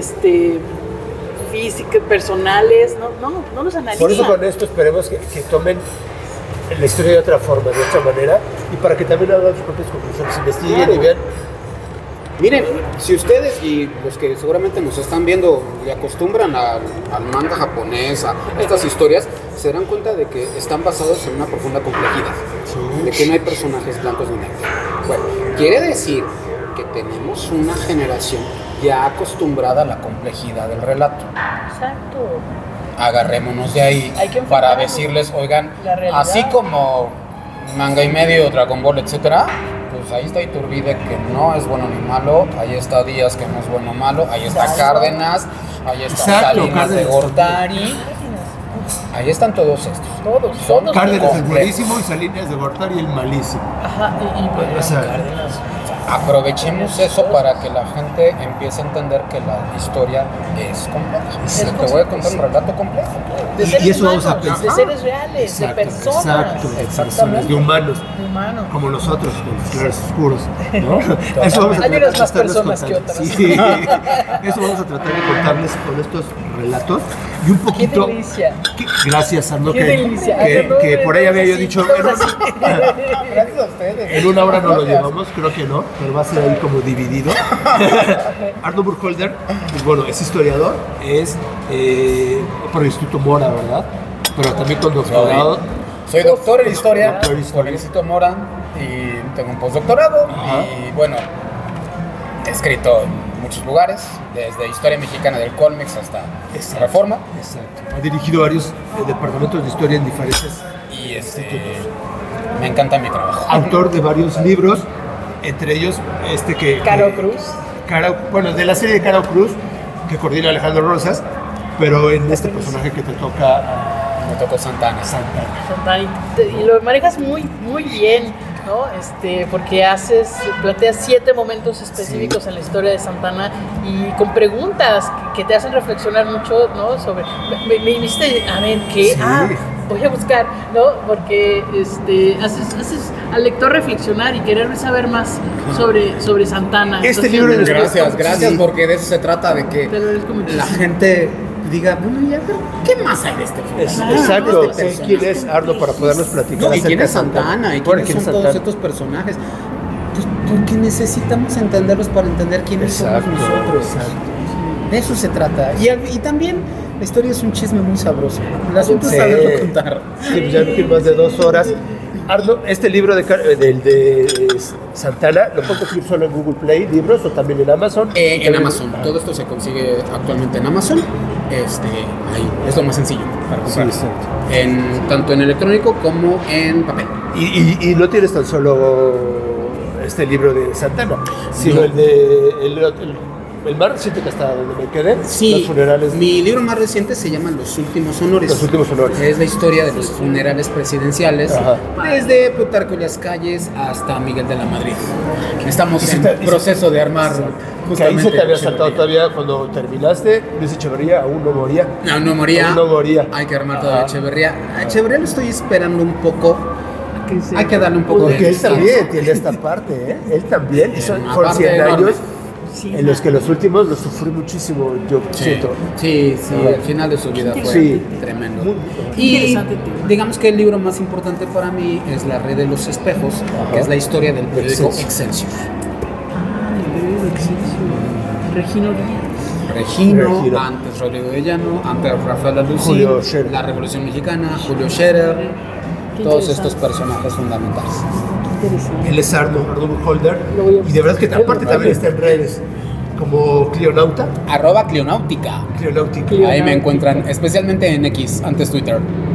físicas, personales. No los analizan. Por eso con esto esperemos que tomen la historia de otra forma, de otra manera, y para que también hagan sus propias conclusiones, investiguen y vean. Miren, si ustedes y los que seguramente nos están viendo le acostumbran al manga japonés, a estas historias, se dan cuenta de que están basados en una profunda complejidad, de que no hay personajes blancos ni negros. Bueno, quiere decir que tenemos una generación ya acostumbrada a la complejidad del relato. Exacto. Agarrémonos de ahí para decirles, oigan, así como Manga y Medio, Dragon Ball, etcétera, pues ahí está Iturbide, que no es bueno ni malo, ahí está Díaz, que no es bueno o malo, ahí está Cárdenas, ahí está Salinas de Gortari, ahí están todos estos. Todos Cárdenas el buenísimo y Salinas de Gortari el malísimo. Ajá, y o sea, Cárdenas. aprovechemos eso para que la gente empiece a entender que la historia es compleja. Te voy a contar un relato complejo. De seres Y eso vamos a humanos, pensar. de seres reales, de personas. Exactamente. De humanos. De humanos. Como nosotros, con los claros oscuros, ¿no? Eso vamos a Hay tratar unas de más estarles personas que contando. otras. Sí. Eso vamos a tratar de contarles con estos relatos. Y un Qué poquito... delicia. Gracias, Arno, Qué delicia. que por ahí había yo Así, dicho... todos así. Gracias a ustedes. En una hora no lo llevamos, creo que no, pero va a ser ahí como dividido. Arno Burkholder, pues bueno, es historiador, es por el Instituto Mora, ¿verdad? Pero también con doctorado. Soy doctor en historia Doctor en historia. por el Instituto Mora y tengo un postdoctorado. Ajá. Y bueno, he escrito en muchos lugares, desde Historia Mexicana del Colmex hasta Reforma. Exacto. Ha dirigido varios departamentos de historia en diferentes. Y me encanta mi trabajo. Autor de varios libros, entre ellos Caro Cruz. Bueno, de la serie de Caro Cruz, que coordina Alejandro Rosas, pero en este personaje que te toca Me tocó Santana. Santana, y lo manejas muy, muy bien, ¿no? Porque planteas 7 momentos específicos en la historia de Santana y con preguntas que te hacen reflexionar mucho, ¿no? Sobre, me hiciste, a ver, ¿qué? Sí. Voy a buscar, ¿no? Porque haces al lector reflexionar y querer saber más sobre Santana. Este Entonces, libro en Gracias, Sí. porque de eso se trata, de que Te lo agradezco muchísimo. la gente diga, bueno, ya, pero ¿qué más hay de este filme? Exacto, Este personaje. ¿quién es Arno para podernos platicar No, ¿y acerca quién de es Santana? ¿Y quiénes ¿Quién son es todos Santana? estos personajes? Pues porque necesitamos entenderlos para entender quiénes Exacto, somos nosotros. exacto. De eso se trata. Y también la historia es un chisme muy sabroso. El asunto Sí. es saberlo contar. Sí, pues ya no quiero más de 2 horas. Arno, este libro de Santana, ¿lo puedo conseguir solo en Google Play Libros o también en Amazon? En Amazon. Todo esto se consigue actualmente en Amazon. Ahí es lo más sencillo para Sí, comprar. exacto. Tanto en electrónico como en papel. Y no tienes tan solo este libro de Santana, sino No. el de el más reciente que hasta donde me quedé, Sí, los funerales. mi libro más reciente se llama Los Últimos Honores. Los Últimos Honores. Es la historia de los funerales presidenciales, Ajá. desde Plutarco Elías Calles hasta Miguel de la Madrid. Estamos Y se en te- y se- proceso de armar. Que ahí se te había Echeverría. saltado todavía cuando terminaste, Luis Echeverría aún no moría. No moría. Aún no moría. Hay que armar todavía Ajá. Echeverría. A Echeverría lo estoy esperando un poco. Hay que darle un poco Porque de él distancia. también tiene esta parte, ¿eh? Él también. Y son Una por parte 100 enorme. años en los que los últimos los sufrí muchísimo, yo siento. Sí, Ajá. el final de su vida fue Sí. tremendo. Muy- Y interesante tema. digamos que el libro más importante para mí es La Red de los Espejos, Ajá. que es la historia del periódico Excelsior. Excelsior. El periódico Excelsior. Regino Díaz. Regino, antes Rodrigo de Llano, antes Rafael Alucín, Julio Scherer. la Revolución Mexicana, Julio Scherer, Qué todos interesante. estos personajes fundamentales. Qué interesante. Él es Arno Burkholder. Lo voy a- Y de verdad que aparte también está en redes, como Cleonauta. @Cleonáutica. Cleonautica. Ahí me encuentran, especialmente en X, antes Twitter.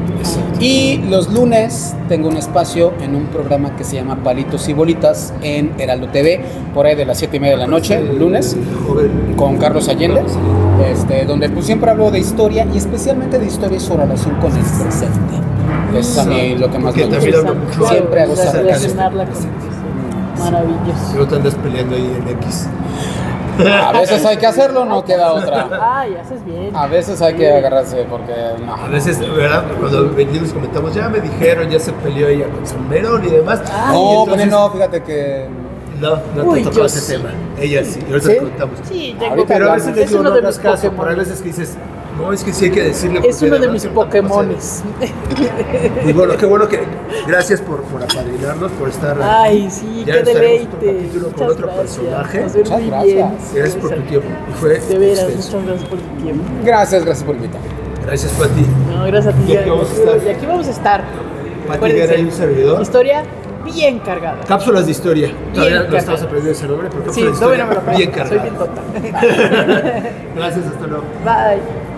Y los lunes tengo un espacio en un programa que se llama Palitos y Bolitas en Heraldo TV, por ahí de las 7:30 de la noche, lunes, Joven. con Carlos Allende, donde pues siempre hablo de historia y especialmente de historia y su relación con el presente. Es a mí lo que más me Porque también gusta. hablo mucho Siempre hago acerca de relacionarla con el presente. Maravilloso. Si no te andas peleando ahí en X. A veces hay que hacerlo, no queda otra. Ay, haces bien. A veces hay que agarrarse porque no. A veces, ¿verdad? Cuando venimos comentamos, ya me dijeron, ya se peleó ella con Salmerón y demás. No, Y entonces- pero no, fíjate que No Uy, te tocó yo ese sí. tema. Ella sí, y ahorita ¿Sí? te contamos. Sí, Ahorita tengo Pero a veces les es digo, uno no de hagas mis caso, pero Pokémon. hay veces que dices, no, es que sí hay que decirle. Es porque uno de además mis que no te pase. Pokémones. Y bueno, qué bueno que. Gracias por apadrinarnos, por estar. Ay, sí, Ya qué estaremos deleite. otro capítulo con Muchas otro gracias. personaje. Nos ven muy Muchas bien. gracias. Gracias por tu tiempo. Fue De veras, extenso. muchas gracias por tu tiempo. gracias por invitarme. Gracias, Pati. No, gracias a ti. Y aquí vamos a estar. Y aquí vamos a estar. Pati Acuérdense, Guerra y un servidor. Historia bien cargada. Cápsulas de historia. Todavía no cargada. estamos aprendiendo ese nombre, pero Sí, cápsulas de todavía historia no me lo bien aprendo. Soy cargadas. bien tonta. Gracias, hasta luego. Bye.